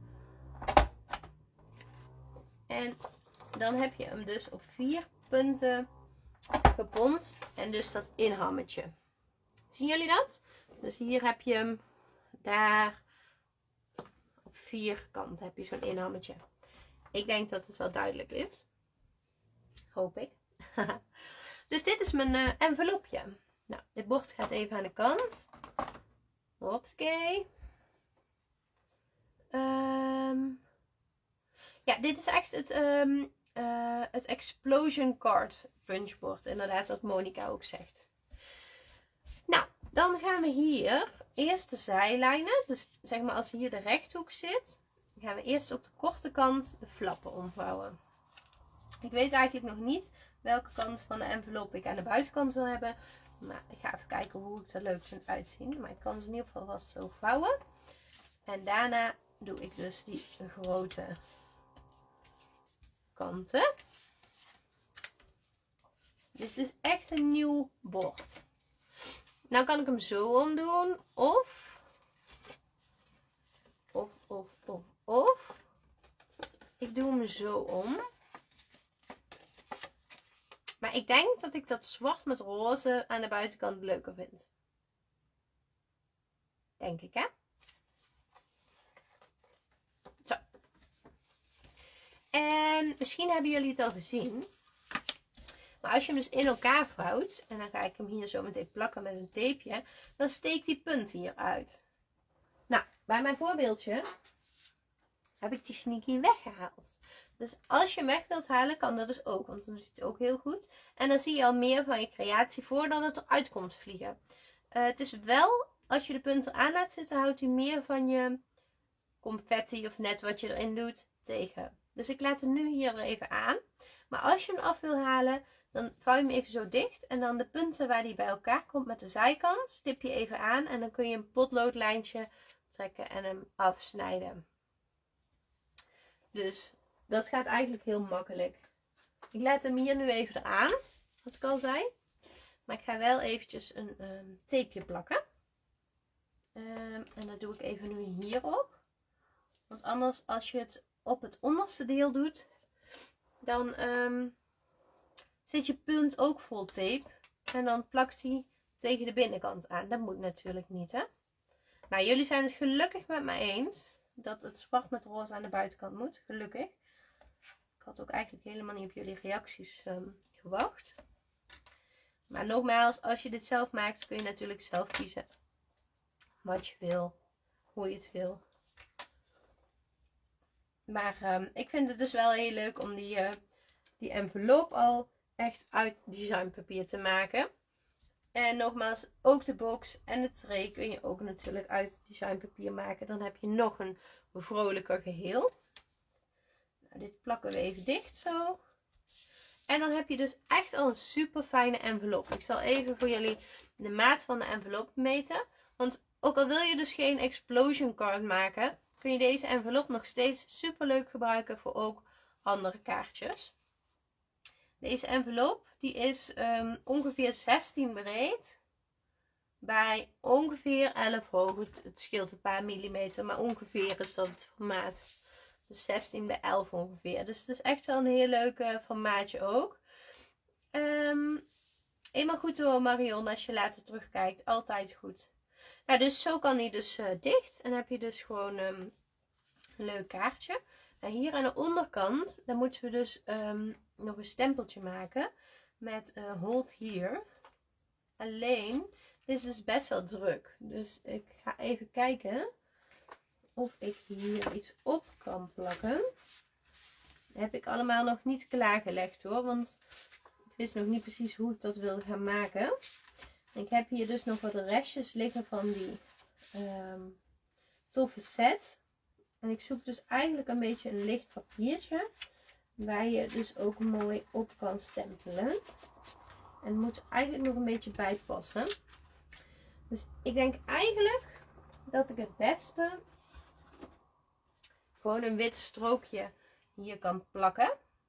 En dan heb je hem dus op vier punten geponst. En dus dat inhammetje. Zien jullie dat? Dus hier heb je hem. Daar op vier kanten heb je zo'n inhammetje. Ik denk dat het wel duidelijk is. Hoop ik. Dus dit is mijn uh, envelopje. Nou, dit bord gaat even aan de kant. Hopsakee. Um, ja, dit is echt het, um, uh, het Explosion Card punchboard. Inderdaad, wat Monica ook zegt. Nou, dan gaan we hier eerst de zijlijnen. Dus zeg maar als hier de rechthoek zit. gaan we eerst op de korte kant de flappen omvouwen. Ik weet eigenlijk nog niet welke kant van de envelop ik aan de buitenkant wil hebben. Maar ik ga even kijken hoe ik er leuk vind uitzien. Maar ik kan ze in ieder geval vast zo vouwen. En daarna doe ik dus die grote kanten. Dus het is echt een nieuw bord. Nou kan ik hem zo omdoen. Of, of, of, of, of. Ik doe hem zo om. Maar ik denk dat ik dat zwart met roze aan de buitenkant leuker vind. Denk ik, hè? Zo. En misschien hebben jullie het al gezien. Maar als je hem dus in elkaar vouwt, en dan ga ik hem hier zo meteen plakken met een tapeje, dan steekt die punt hier uit. Nou, bij mijn voorbeeldje heb ik die sneaky weggehaald. Dus als je hem weg wilt halen, kan dat dus ook, want dan ziet het ook heel goed. En dan zie je al meer van je creatie voordat het eruit komt vliegen. Uh, het is wel, als je de punt eraan laat zitten, houdt hij meer van je confetti of net wat je erin doet tegen. Dus ik laat hem nu hier even aan. Maar als je hem af wil halen, dan vouw je hem even zo dicht. En dan de punten waar die bij elkaar komt met de zijkant, stip je even aan. En dan kun je een potloodlijntje trekken en hem afsnijden. Dus dat gaat eigenlijk heel makkelijk. Ik laat hem hier nu even eraan, wat ik al zei. Maar ik ga wel eventjes een um, tapeje plakken. Um, en dat doe ik even nu hierop. Want anders, als je het op het onderste deel doet, dan um, zit je punt ook vol tape. En dan plakt hij tegen de binnenkant aan. Dat moet natuurlijk niet, hè. Maar jullie zijn het gelukkig met mij eens dat het zwart met roze aan de buitenkant moet. Gelukkig. Ik had ook eigenlijk helemaal niet op jullie reacties um, gewacht. Maar nogmaals, als je dit zelf maakt, kun je natuurlijk zelf kiezen wat je wil, hoe je het wil. Maar um, ik vind het dus wel heel leuk om die, uh, die envelop al echt uit designpapier te maken. En nogmaals, ook de box en de tray kun je ook natuurlijk uit designpapier maken. Dan heb je nog een vrolijker geheel. Nou, dit plakken we even dicht zo. En dan heb je dus echt al een super fijne envelop. Ik zal even voor jullie de maat van de envelop meten. Want ook al wil je dus geen explosion card maken, kun je deze envelop nog steeds super leuk gebruiken voor ook andere kaartjes. Deze envelop die is um, ongeveer zestien breed bij ongeveer elf hoog. Het, het scheelt een paar millimeter, maar ongeveer is dat het formaat. Dus zestien bij elf ongeveer. Dus het is echt wel een heel leuk uh, formaatje ook. Um, eenmaal goed door Marion als je later terugkijkt. Altijd goed. Nou, dus zo kan die dus uh, dicht. En dan heb je dus gewoon um, een leuk kaartje. En hier aan de onderkant, dan moeten we dus um, nog een stempeltje maken. Met uh, hold here. Alleen, dit is dus best wel druk. Dus ik ga even kijken of ik hier iets op kan plakken. Dat heb ik allemaal nog niet klaargelegd hoor. Want ik wist nog niet precies hoe ik dat wilde gaan maken. Ik heb hier dus nog wat restjes liggen van die um, toffe set. En ik zoek dus eigenlijk een beetje een licht papiertje. Waar je dus ook mooi op kan stempelen. En het moet eigenlijk nog een beetje bij passen. Dus ik denk eigenlijk dat ik het beste gewoon een wit strookje hier kan plakken.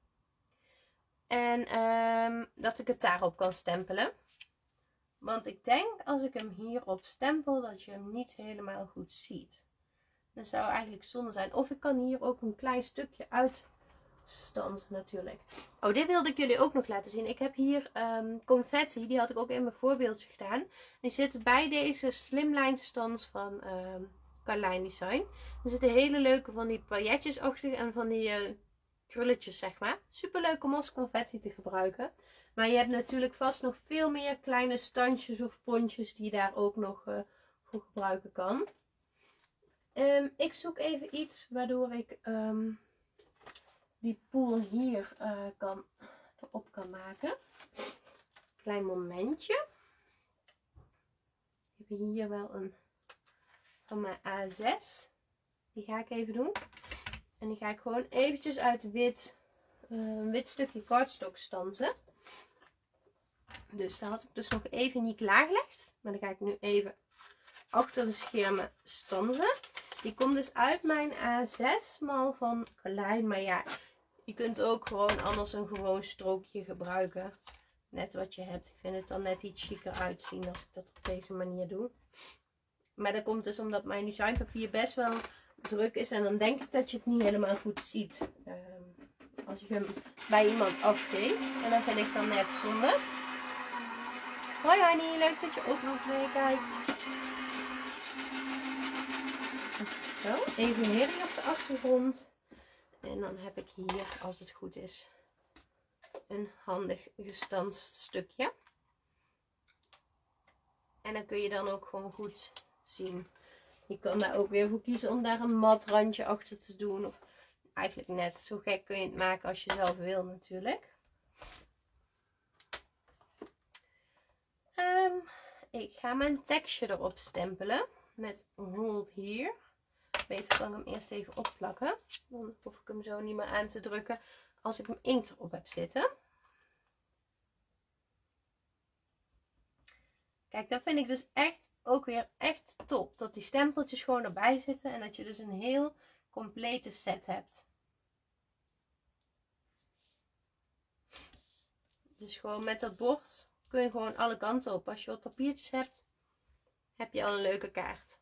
En um, dat ik het daarop kan stempelen. Want ik denk als ik hem hierop stempel dat je hem niet helemaal goed ziet. Dat zou eigenlijk zonde zijn. Of ik kan hier ook een klein stukje uitstansen natuurlijk. Oh, dit wilde ik jullie ook nog laten zien. Ik heb hier um, confetti. Die had ik ook in mijn voorbeeldje gedaan. Die zitten bij deze slimline stands van um, Carline Design. Er zitten hele leuke van die pailletjes achter en van die uh, krulletjes zeg maar. Super leuk om als confetti te gebruiken. Maar je hebt natuurlijk vast nog veel meer kleine standjes of pontjes die je daar ook nog uh, voor gebruiken kan. Um, ik zoek even iets waardoor ik um, die pool hier uh, kan, erop kan maken. Klein momentje. Ik heb hier wel een van mijn A zes. Die ga ik even doen. En die ga ik gewoon eventjes uit wit, uh, een wit stukje cardstock stanzen. Dus daar had ik dus nog even niet klaargelegd. Maar dan ga ik nu even achter de schermen stanzen. Die komt dus uit mijn A zes mal van Carlijn. Maar ja, je kunt ook gewoon anders een gewoon strookje gebruiken. Net wat je hebt. Ik vind het dan net iets chiquer uitzien als ik dat op deze manier doe. Maar dat komt dus omdat mijn designpapier best wel druk is. En dan denk ik dat je het niet helemaal goed ziet. Um, als je hem bij iemand afgeeft. En dan vind ik dan net zonde. Hoi Annie, leuk dat je ook nog meekijkt. Zo, even hering op de achtergrond. En dan heb ik hier, als het goed is, een handig gestanst stukje. En dan kun je dan ook gewoon goed zien. Je kan daar ook weer voor kiezen om daar een mat randje achter te doen. Of eigenlijk net zo gek kun je het maken als je zelf wil natuurlijk. Um, ik ga mijn tekstje erop stempelen. Met Hold Here. Beter kan ik hem eerst even opplakken. Dan hoef ik hem zo niet meer aan te drukken als ik mijn inkt erop heb zitten. Kijk, dat vind ik dus echt ook weer echt top. Dat die stempeltjes gewoon erbij zitten. En dat je dus een heel complete set hebt. Dus gewoon met dat bord kun je gewoon alle kanten op. Als je wat papiertjes hebt, heb je al een leuke kaart.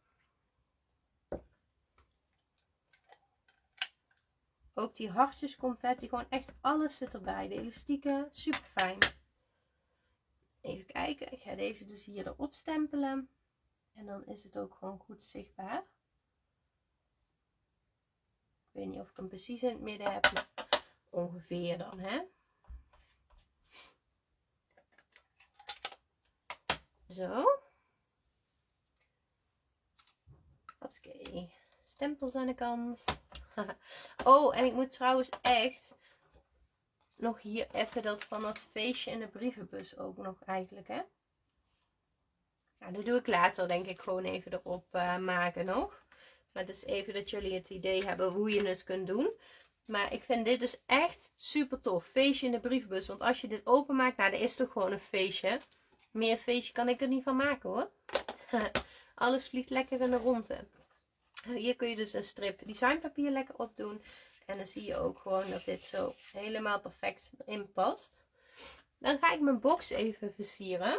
Ook die hartjes confetti, gewoon echt alles zit erbij. De elastieken, super fijn. Even kijken, ik ga deze dus hier erop stempelen. En dan is het ook gewoon goed zichtbaar. Ik weet niet of ik hem precies in het midden heb, maar ongeveer dan, hè. Zo. Oké, stempels aan de kant. Oh, en ik moet trouwens echt nog hier even dat van dat feestje in de brievenbus ook nog eigenlijk, hè. Nou, dat doe ik later denk ik gewoon even erop uh, maken nog. Maar dus even dat jullie het idee hebben hoe je het kunt doen. Maar ik vind dit dus echt super tof. Feestje in de brievenbus. Want als je dit openmaakt, nou, dat is toch gewoon een feestje. Meer feestje kan ik er niet van maken hoor. Alles vliegt lekker in de ronde. Hier kun je dus een strip designpapier lekker op doen. En dan zie je ook gewoon dat dit zo helemaal perfect erin past. Dan ga ik mijn box even versieren.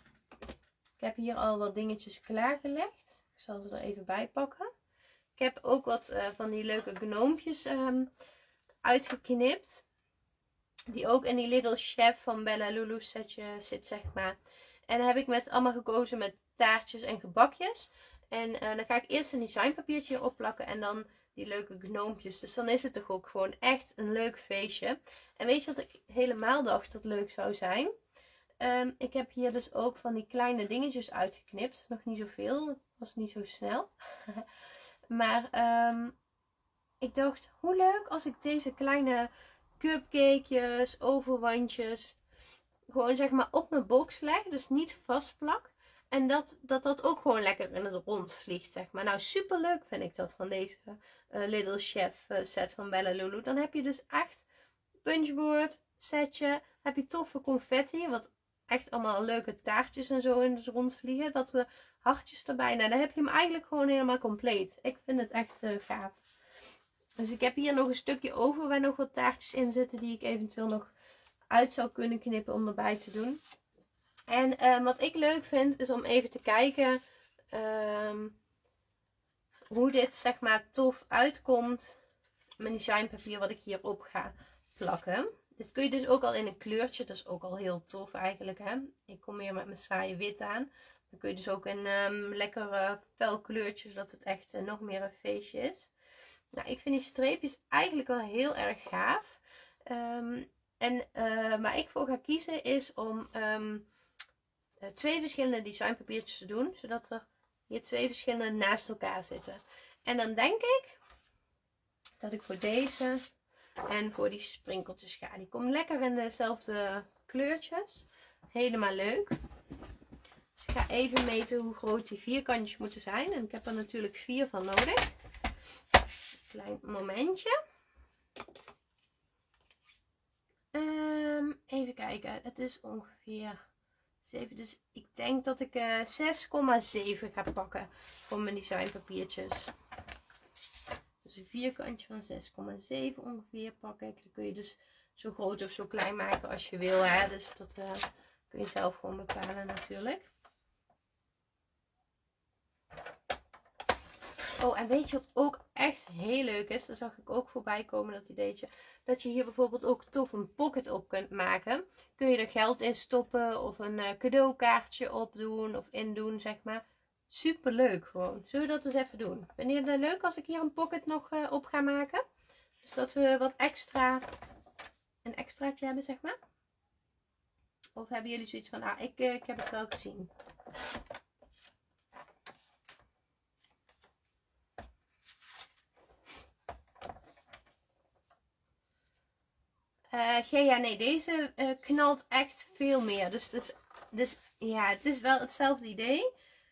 Ik heb hier al wat dingetjes klaargelegd. Ik zal ze er even bij pakken. Ik heb ook wat uh, van die leuke gnoompjes um, uitgeknipt. Die ook in die Little Chef van Bella Lulu setje zit, zeg maar. En dan heb ik met allemaal gekozen met taartjes en gebakjes. En uh, dan ga ik eerst een designpapiertje erop plakken en dan die leuke gnoompjes. Dus dan is het toch ook gewoon echt een leuk feestje. En weet je wat ik helemaal dacht dat leuk zou zijn? Um, ik heb hier dus ook van die kleine dingetjes uitgeknipt. Nog niet zoveel, het was niet zo snel. Maar um, ik dacht, hoe leuk als ik deze kleine cupcakejes, overwandjes gewoon zeg maar op mijn box leg. Dus niet vastplak. En dat, dat dat ook gewoon lekker in het rond vliegt, zeg maar. Nou, super leuk vind ik dat van deze uh, Little Chef uh, set van Bella Lulu. Dan heb je dus echt punchboard, setje. Heb je toffe confetti, wat echt allemaal leuke taartjes en zo in het rond vliegen. Dat we hartjes erbij. Nou, dan heb je hem eigenlijk gewoon helemaal compleet. Ik vind het echt uh, gaaf. Dus ik heb hier nog een stukje over waar nog wat taartjes in zitten die ik eventueel nog uit zou kunnen knippen om erbij te doen. En uh, wat ik leuk vind is om even te kijken um, hoe dit zeg maar tof uitkomt. Mijn designpapier wat ik hierop ga plakken. Dit kun je dus ook al in een kleurtje. Dat is ook al heel tof eigenlijk. Hè? Ik kom hier met mijn saaie wit aan. Dan kun je dus ook in um, lekkere fel kleurtjes. Zodat het echt uh, nog meer een feestje is. Nou, ik vind die streepjes eigenlijk wel heel erg gaaf. Um, en uh, waar ik voor ga kiezen is om um, uh, twee verschillende designpapiertjes te doen. Zodat er hier twee verschillende naast elkaar zitten. En dan denk ik dat ik voor deze en voor die sprinkeltjes ga. Die komen lekker in dezelfde kleurtjes. Helemaal leuk. Dus ik ga even meten hoe groot die vierkantjes moeten zijn. En ik heb er natuurlijk vier van nodig. Klein momentje. kijken. Het is ongeveer zeven. Dus ik denk dat ik uh, zes komma zeven ga pakken voor mijn designpapiertjes. Dus een vierkantje van zes komma zeven ongeveer pak ik. Dan kun je dus zo groot of zo klein maken als je wil. Hè? Dus dat uh, kun je zelf gewoon bepalen natuurlijk. Oh, en weet je wat ook echt heel leuk is? Daar zag ik ook voorbij komen, dat ideetje. Dat je hier bijvoorbeeld ook tof een pocket op kunt maken. Kun je er geld in stoppen of een uh, cadeaukaartje opdoen of indoen, zeg maar. Super leuk gewoon. Zullen we dat eens even doen? Vind je het leuk als ik hier een pocket nog uh, op ga maken? Dus dat we wat extra, een extraatje hebben, zeg maar. Of hebben jullie zoiets van, ah, ik, uh, ik heb het wel gezien. Uh, ja, nee, deze uh, knalt echt veel meer. Dus, dus, dus ja, het is wel hetzelfde idee.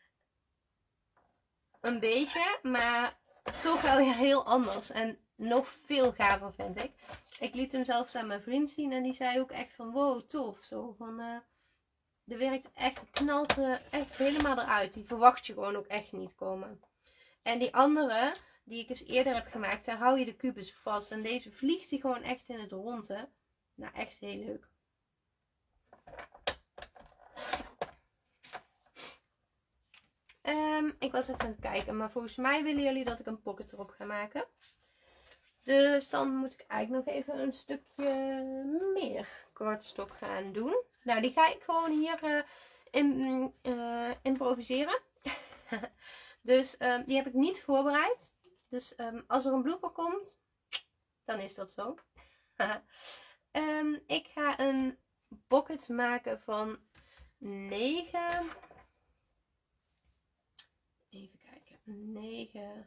Een beetje, maar toch wel weer heel anders. En nog veel gaver vind ik. Ik liet hem zelfs aan mijn vriend zien en die zei ook echt van wow, tof. Zo van, uh, er werkt echt, het knalt uh, echt helemaal eruit. Die verwacht je gewoon ook echt niet komen. En die andere, die ik eens eerder heb gemaakt, daar hou je de kubus vast. En deze vliegt die gewoon echt in het rond, hè. Nou, echt heel leuk. Um, ik was even aan het kijken, maar volgens mij willen jullie dat ik een pocket erop ga maken. Dus dan moet ik eigenlijk nog even een stukje meer kortstok gaan doen. Nou, die ga ik gewoon hier uh, in, uh, improviseren. Dus um, die heb ik niet voorbereid. Dus um, als er een blooper komt, dan is dat zo. um, ik ga een pocket maken van negen. Even kijken. negen.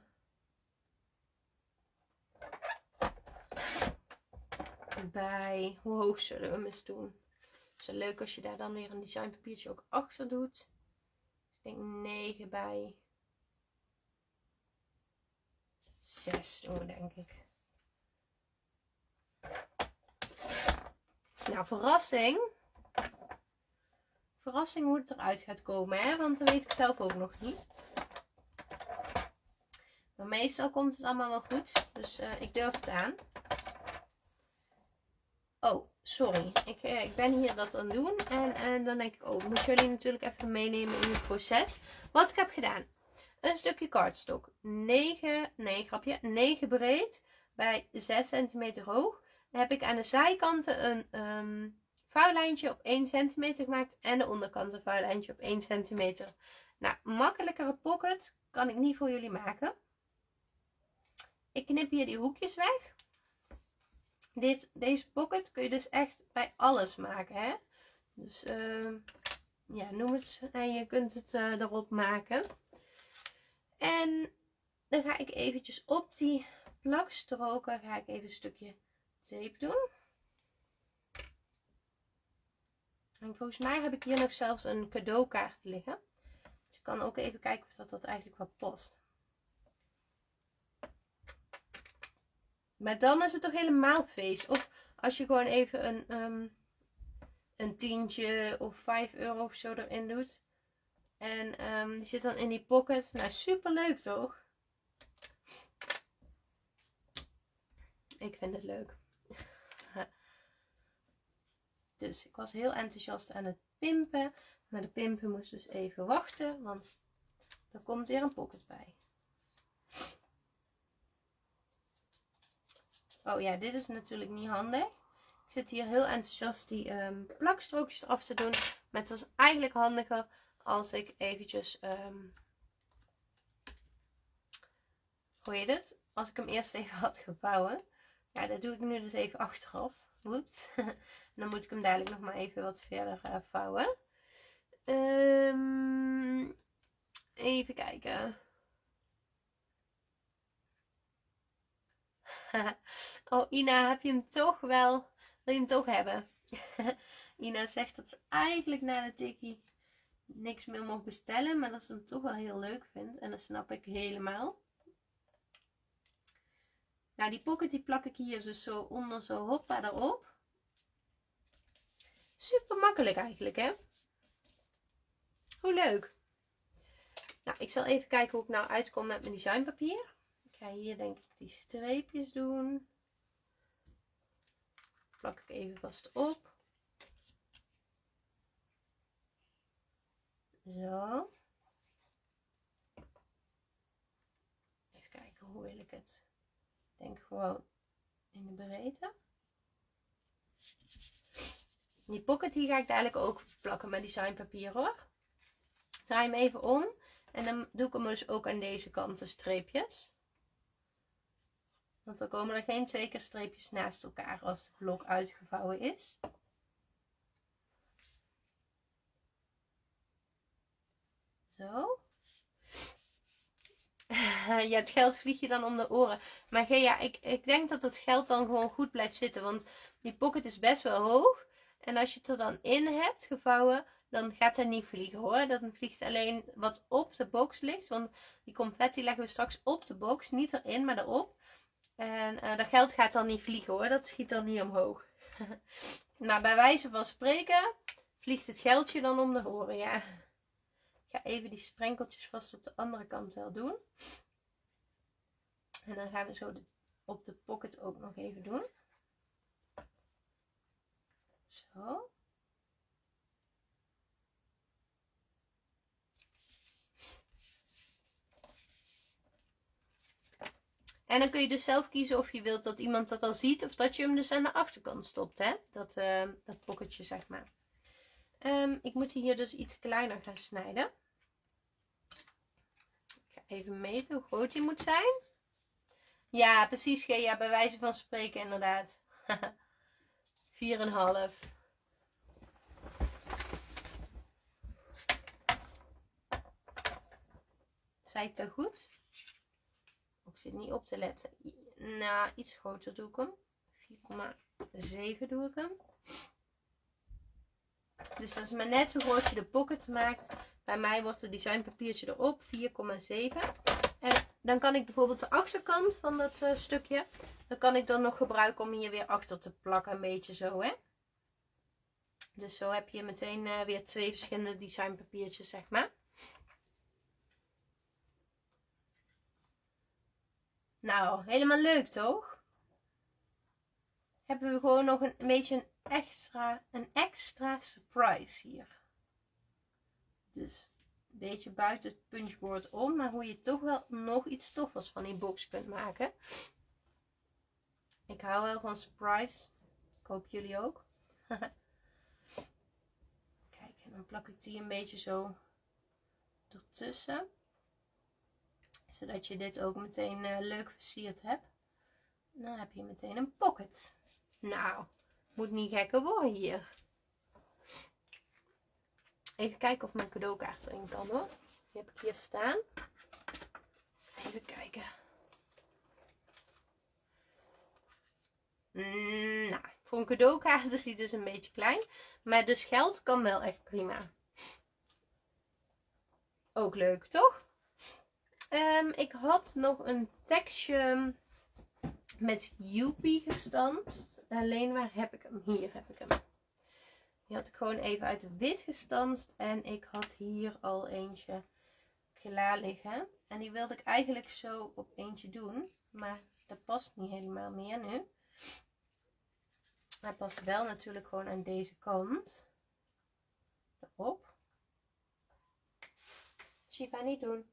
Bij, hoe hoog zullen we hem eens doen? Het is leuk als je daar dan weer een designpapiertje ook achter doet. Dus ik denk negen bij zes doen we, denk ik. Nou, verrassing. Verrassing hoe het eruit gaat komen, hè? Want dat weet ik zelf ook nog niet. Maar meestal komt het allemaal wel goed. Dus uh, ik durf het aan. Oh, sorry. Ik, uh, ik ben hier dat aan het doen. En, en dan denk ik, oh, ik moet jullie natuurlijk even meenemen in het proces. Wat ik heb gedaan. Een stukje kartstok. negen, nee grapje, negen breed. Bij zes centimeter hoog. Dan heb ik aan de zijkanten een um, vouwlijntje op één centimeter gemaakt. En de onderkant een vouwlijntje op één centimeter. Nou, makkelijkere pocket kan ik niet voor jullie maken. Ik knip hier die hoekjes weg. Dit, deze pocket kun je dus echt bij alles maken, hè. Dus uh, ja, noem het. En je kunt het uh, erop maken. En dan ga ik eventjes op die plakstroken ga ik even een stukje tape doen. En volgens mij heb ik hier nog zelfs een cadeaukaart liggen. Dus ik kan ook even kijken of dat, dat eigenlijk wel past. Maar dan is het toch helemaal feest. Of als je gewoon even een, um, een tientje of vijf euro of zo erin doet. En um, die zit dan in die pocket. Nou, super leuk toch? Ik vind het leuk. Dus ik was heel enthousiast aan het pimpen. Maar de pimpen moest dus even wachten. Want er komt weer een pocket bij. Oh ja, dit is natuurlijk niet handig. Ik zit hier heel enthousiast die um, plakstrookjes eraf te doen. Maar het was eigenlijk handiger als ik eventjes... Um, hoe heet het? Als ik hem eerst even had gevouwen. Ja, dat doe ik nu dus even achteraf. Oeps. Dan moet ik hem dadelijk nog maar even wat verder uh, vouwen. Um, even kijken. Oh, Ina, heb je hem toch wel? Wil je hem toch hebben? Ina zegt dat ze eigenlijk na de tikkie niks meer mag bestellen. Maar dat ze hem toch wel heel leuk vindt. En dat snap ik helemaal. Nou, die pocket die plak ik hier dus zo onder, zo hoppa erop. Super makkelijk eigenlijk, hè? Hoe leuk. Nou, ik zal even kijken hoe ik nou uitkom met mijn designpapier. Ik ga hier denk ik die streepjes doen. Plak ik even vast op. Zo. Even kijken, hoe wil ik het? Ik denk gewoon in de breedte. Die pocket die ga ik dadelijk ook plakken met designpapier hoor. Draai hem even om. En dan doe ik hem dus ook aan deze kanten streepjes. Want dan komen er geen twee keer streepjes naast elkaar als het blok uitgevouwen is. Zo. Ja, het geld vlieg je dan om de oren. Maar Gea, ik, ik denk dat het geld dan gewoon goed blijft zitten. Want die pocket is best wel hoog. En als je het er dan in hebt gevouwen, dan gaat het niet vliegen hoor. Dan vliegt alleen wat op de box ligt. Want die confetti leggen we straks op de box. Niet erin, maar erop. En uh, dat geld gaat dan niet vliegen hoor. Dat schiet dan niet omhoog. Maar bij wijze van spreken vliegt het geldje dan om de oren, ja. Ik ga even die sprenkeltjes vast op de andere kant wel doen. En dan gaan we zo de, op de pocket ook nog even doen. Zo. En dan kun je dus zelf kiezen of je wilt dat iemand dat al ziet. Of dat je hem dus aan de achterkant stopt. Hè? Dat, uh, dat pocketje zeg maar. Um, ik moet hier dus iets kleiner gaan snijden. Ik ga even meten hoe groot die moet zijn. Ja, precies. Ja, bij wijze van spreken inderdaad. vier komma vijf. Zei ik dat goed? Ik zit niet op te letten. Nou, iets groter doe ik hem. vier komma zeven doe ik hem. Dus dat is maar net hoe groot je de pocket maakt. Bij mij wordt het designpapiertje erop vier komma zeven. En dan kan ik bijvoorbeeld de achterkant van dat uh, stukje. Dan kan ik dan nog gebruiken om hier weer achter te plakken. Een beetje zo hè. Dus zo heb je meteen uh, weer twee verschillende designpapiertjes zeg maar. Nou, helemaal leuk toch? Hebben we gewoon nog een, een beetje een extra, een extra surprise hier. Dus een beetje buiten het punchboard om, maar hoe je toch wel nog iets toffers van die box kunt maken. Ik hou wel van surprise. Ik hoop jullie ook. Kijk, en dan plak ik die een beetje zo ertussen. Zodat je dit ook meteen uh, leuk versierd hebt. Dan heb je meteen een pocket. Nou, moet niet gekker worden hier. Even kijken of mijn cadeaukaart erin kan hoor. Die heb ik hier staan. Even kijken. Mm, nou, voor een cadeaukaart is die dus een beetje klein. Maar dus geld kan wel echt prima. Ook leuk, toch? Um, ik had nog een tekstje met Joepie gestanst. Alleen waar heb ik hem? Hier heb ik hem. Die had ik gewoon even uit het wit gestanst. En ik had hier al eentje klaar liggen. En die wilde ik eigenlijk zo op eentje doen. Maar dat past niet helemaal meer nu. Hij past wel natuurlijk gewoon aan deze kant. Erop. Shiva, niet doen.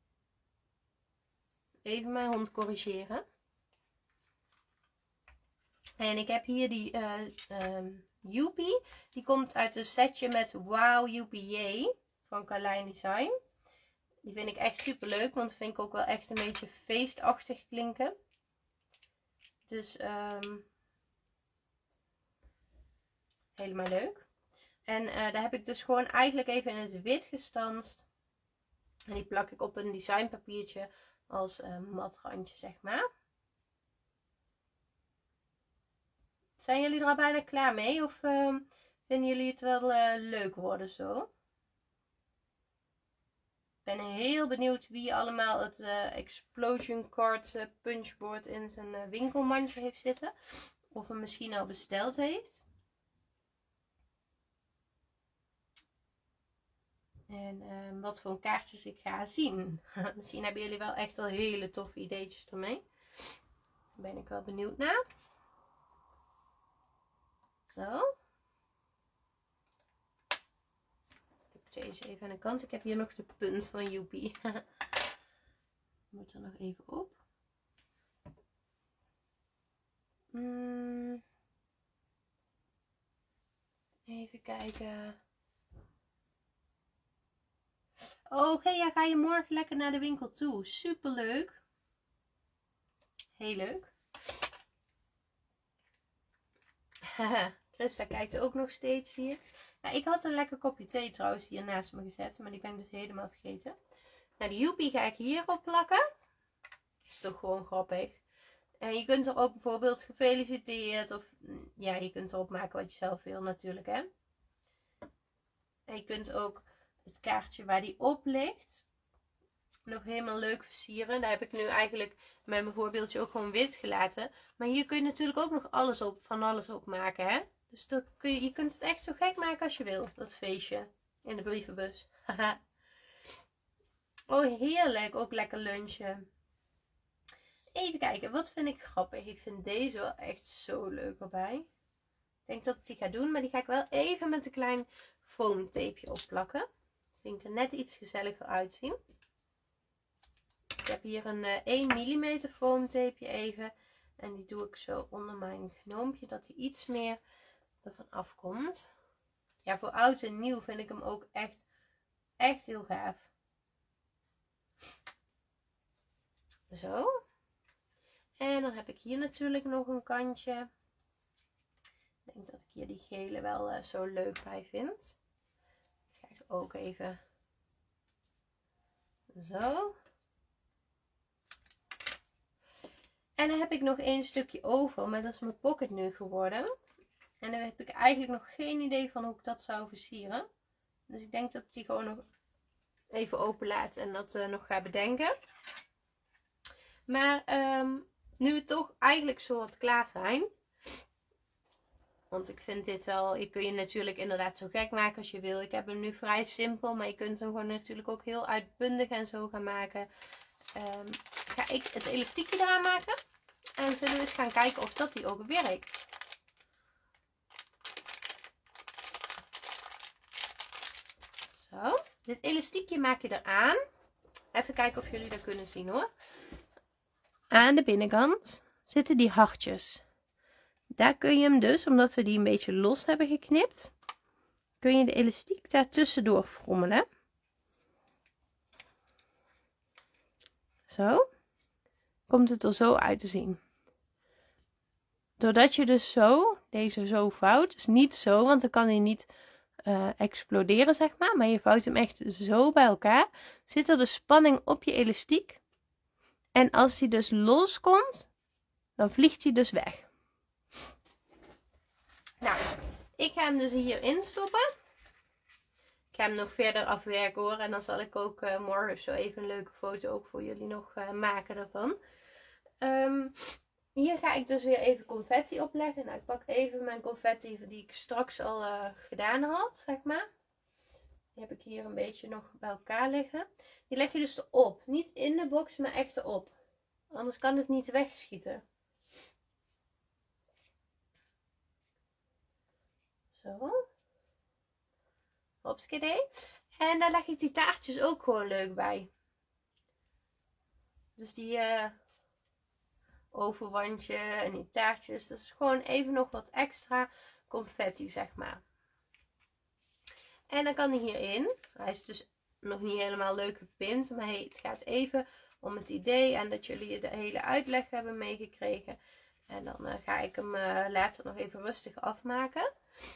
Even mijn hond corrigeren. En ik heb hier die uh, um, Joepie. Die komt uit een setje met Wow Joepie Yay van Carlijn Design. Die vind ik echt super leuk. Want dat vind ik ook wel echt een beetje feestachtig klinken. Dus um, helemaal leuk. En uh, daar heb ik dus gewoon eigenlijk even in het wit gestanst. En die plak ik op een designpapiertje als uh, matrandje zeg maar. Zijn jullie er al bijna klaar mee? Of uh, vinden jullie het wel uh, leuk worden zo? Ik ben heel benieuwd wie allemaal het uh, Explosion Card uh, punchboard in zijn uh, winkelmandje heeft zitten. Of hem misschien al besteld heeft. En um, wat voor kaartjes ik ga zien. Misschien hebben jullie wel echt al hele toffe ideetjes ermee. Daar ben ik wel benieuwd naar. Zo. Ik heb deze even aan de kant. Ik heb hier nog de punt van Joepie. Moet er nog even op. Hmm. Even kijken. Oké, okay, ja, ga je morgen lekker naar de winkel toe. Super leuk. Heel leuk. Christa kijkt ook nog steeds hier. Ja, ik had een lekker kopje thee trouwens hier naast me gezet. Maar die ben ik dus helemaal vergeten. Nou, die Joepie ga ik hierop plakken. Is toch gewoon grappig. En je kunt er ook bijvoorbeeld gefeliciteerd. Of ja, je kunt erop maken wat je zelf wil natuurlijk, hè. En je kunt ook het kaartje waar die op ligt nog helemaal leuk versieren. Daar heb ik nu eigenlijk met mijn voorbeeldje ook gewoon wit gelaten. Maar hier kun je natuurlijk ook nog alles op, van alles op maken, hè. Dus dat kun je, je kunt het echt zo gek maken als je wil, dat feestje in de brievenbus. Haha. Oh, heerlijk. Ook lekker lunchen. Even kijken, wat vind ik grappig? Ik vind deze wel echt zo leuk erbij. Ik denk dat ik die ga doen, maar die ga ik wel even met een klein foamtapeje opplakken. Vind ik er net iets gezelliger uitzien. Ik heb hier een uh, één millimeter foamtapeje even. En die doe ik zo onder mijn gnoompje, dat hij iets meer ervan afkomt. Ja, voor oud en nieuw vind ik hem ook echt, echt heel gaaf. Zo. En dan heb ik hier natuurlijk nog een kantje. Ik denk dat ik hier die gele wel uh, zo leuk bij vind. Ga ik ook even zo. En dan heb ik nog één stukje over, maar dat is mijn pocket nu geworden. En dan heb ik eigenlijk nog geen idee van hoe ik dat zou versieren. Dus ik denk dat ik die gewoon nog even open laat en dat uh, nog ga bedenken. Maar um, nu we toch eigenlijk zo wat klaar zijn. Want ik vind dit wel, je kun je natuurlijk inderdaad zo gek maken als je wil. Ik heb hem nu vrij simpel, maar je kunt hem gewoon natuurlijk ook heel uitbundig en zo gaan maken. Um, ga ik het elastiekje eraan maken. En zullen we eens gaan kijken of dat die ook werkt. Zo, dit elastiekje maak je eraan. Even kijken of jullie dat kunnen zien hoor. Aan de binnenkant zitten die hartjes. Daar kun je hem dus, omdat we die een beetje los hebben geknipt, kun je de elastiek daar tussendoor frommelen. Zo. Komt het er zo uit te zien. Doordat je dus zo, deze zo vouwt, dus niet zo, want dan kan hij niet uh, exploderen zeg maar. Maar je vouwt hem echt zo bij elkaar. Zit er de spanning op je elastiek. En als die dus loskomt, dan vliegt hij dus weg. Nou, ik ga hem dus hierin stoppen. Ik ga hem nog verder afwerken hoor. En dan zal ik ook uh, morgen zo even een leuke foto ook voor jullie nog uh, maken daarvan. Um, hier ga ik dus weer even confetti opleggen. Nou, ik pak even mijn confetti die ik straks al uh, gedaan had, zeg maar. Die heb ik hier een beetje nog bij elkaar liggen. Die leg je dus erop. Niet in de box, maar echt erop. Anders kan het niet wegschieten. Zo. Hopskidee. En daar leg ik die taartjes ook gewoon leuk bij. Dus die uh, ovenwandje en die taartjes. Dat is gewoon even nog wat extra confetti, zeg maar. En dan kan hij hierin. Hij is dus nog niet helemaal leuk gepimpt. Maar hey, het gaat even om het idee. En dat jullie de hele uitleg hebben meegekregen. En dan uh, ga ik hem uh, later nog even rustig afmaken.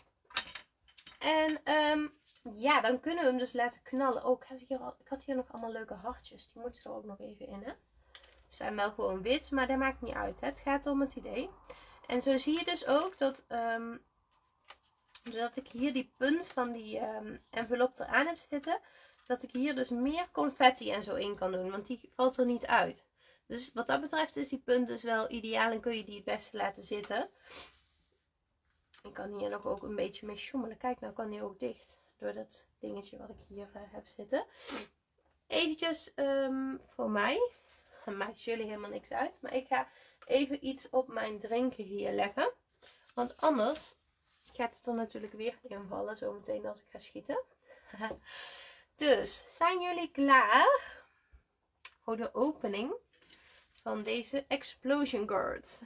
En um, ja, dan kunnen we hem dus laten knallen. Oh, ik had, hier al, ik had hier nog allemaal leuke hartjes. Die moeten er ook nog even in, hè. Ze zijn wel gewoon wit, maar dat maakt niet uit, hè. Het gaat om het idee. En zo zie je dus ook dat, um, zodat ik hier die punt van die um, envelop eraan heb zitten. Dat ik hier dus meer confetti en zo in kan doen. Want die valt er niet uit. Dus wat dat betreft is die punt dus wel ideaal en kun je die het beste laten zitten. Ik kan hier nog ook een beetje mee sjoemelen. Kijk, nou kan die ook dicht. door dat dingetje wat ik hier uh, heb zitten. Eventjes um, voor mij. Maakt jullie helemaal niks uit. Maar ik ga even iets op mijn drinken hier leggen. Want anders gaat het er natuurlijk weer invallen. Zometeen als ik ga schieten. Dus, zijn jullie klaar voor de opening van deze Explosion Guard?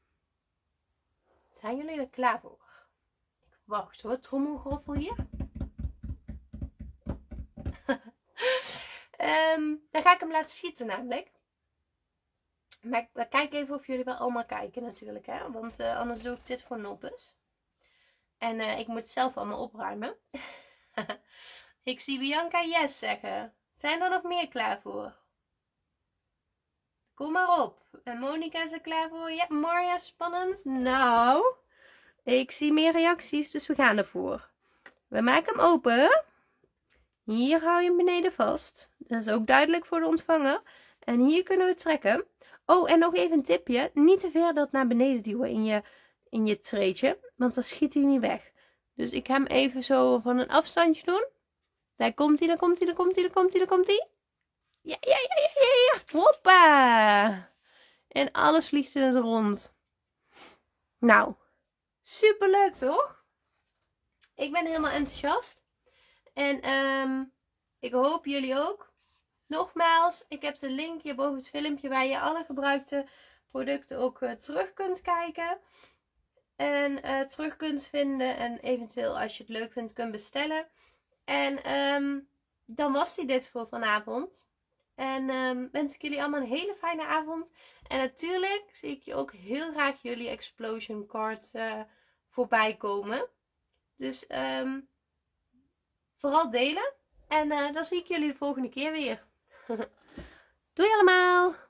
Zijn jullie er klaar voor? Ik wacht hoor, trommelgroffel hier. um, dan ga ik hem laten schieten namelijk. Maar ik kijk even of jullie wel allemaal kijken natuurlijk. Hè? Want uh, anders doe ik dit voor noppes. En uh, ik moet het zelf allemaal opruimen. Ik zie Bianca yes zeggen. Zijn er nog meer klaar voor? Kom maar op. En Monica is er klaar voor. Ja, Marja, spannend. Nou, ik zie meer reacties, dus we gaan ervoor. We maken hem open. Hier hou je hem beneden vast. Dat is ook duidelijk voor de ontvanger. En hier kunnen we trekken. Oh, en nog even een tipje. Niet te ver dat naar beneden duwen in je, in je treetje. Want dan schiet hij niet weg. Dus ik ga hem even zo van een afstandje doen. Daar komt hij, daar komt hij, daar komt hij, daar komt hij, daar komt hij. Ja, ja, ja, ja, ja, ja. Hoppa. En alles vliegt in het rond. Nou, super leuk toch? Ik ben helemaal enthousiast. En um, ik hoop jullie ook. Nogmaals, ik heb de link hier boven het filmpje waar je alle gebruikte producten ook uh, terug kunt kijken. En uh, terug kunt vinden. En eventueel als je het leuk vindt kunt bestellen. En um, dan was die dit voor vanavond. En um, wens ik jullie allemaal een hele fijne avond. En natuurlijk zie ik je ook heel graag jullie Explosion Card uh, voorbij komen. Dus um, vooral delen. En uh, dan zie ik jullie de volgende keer weer. Doei allemaal!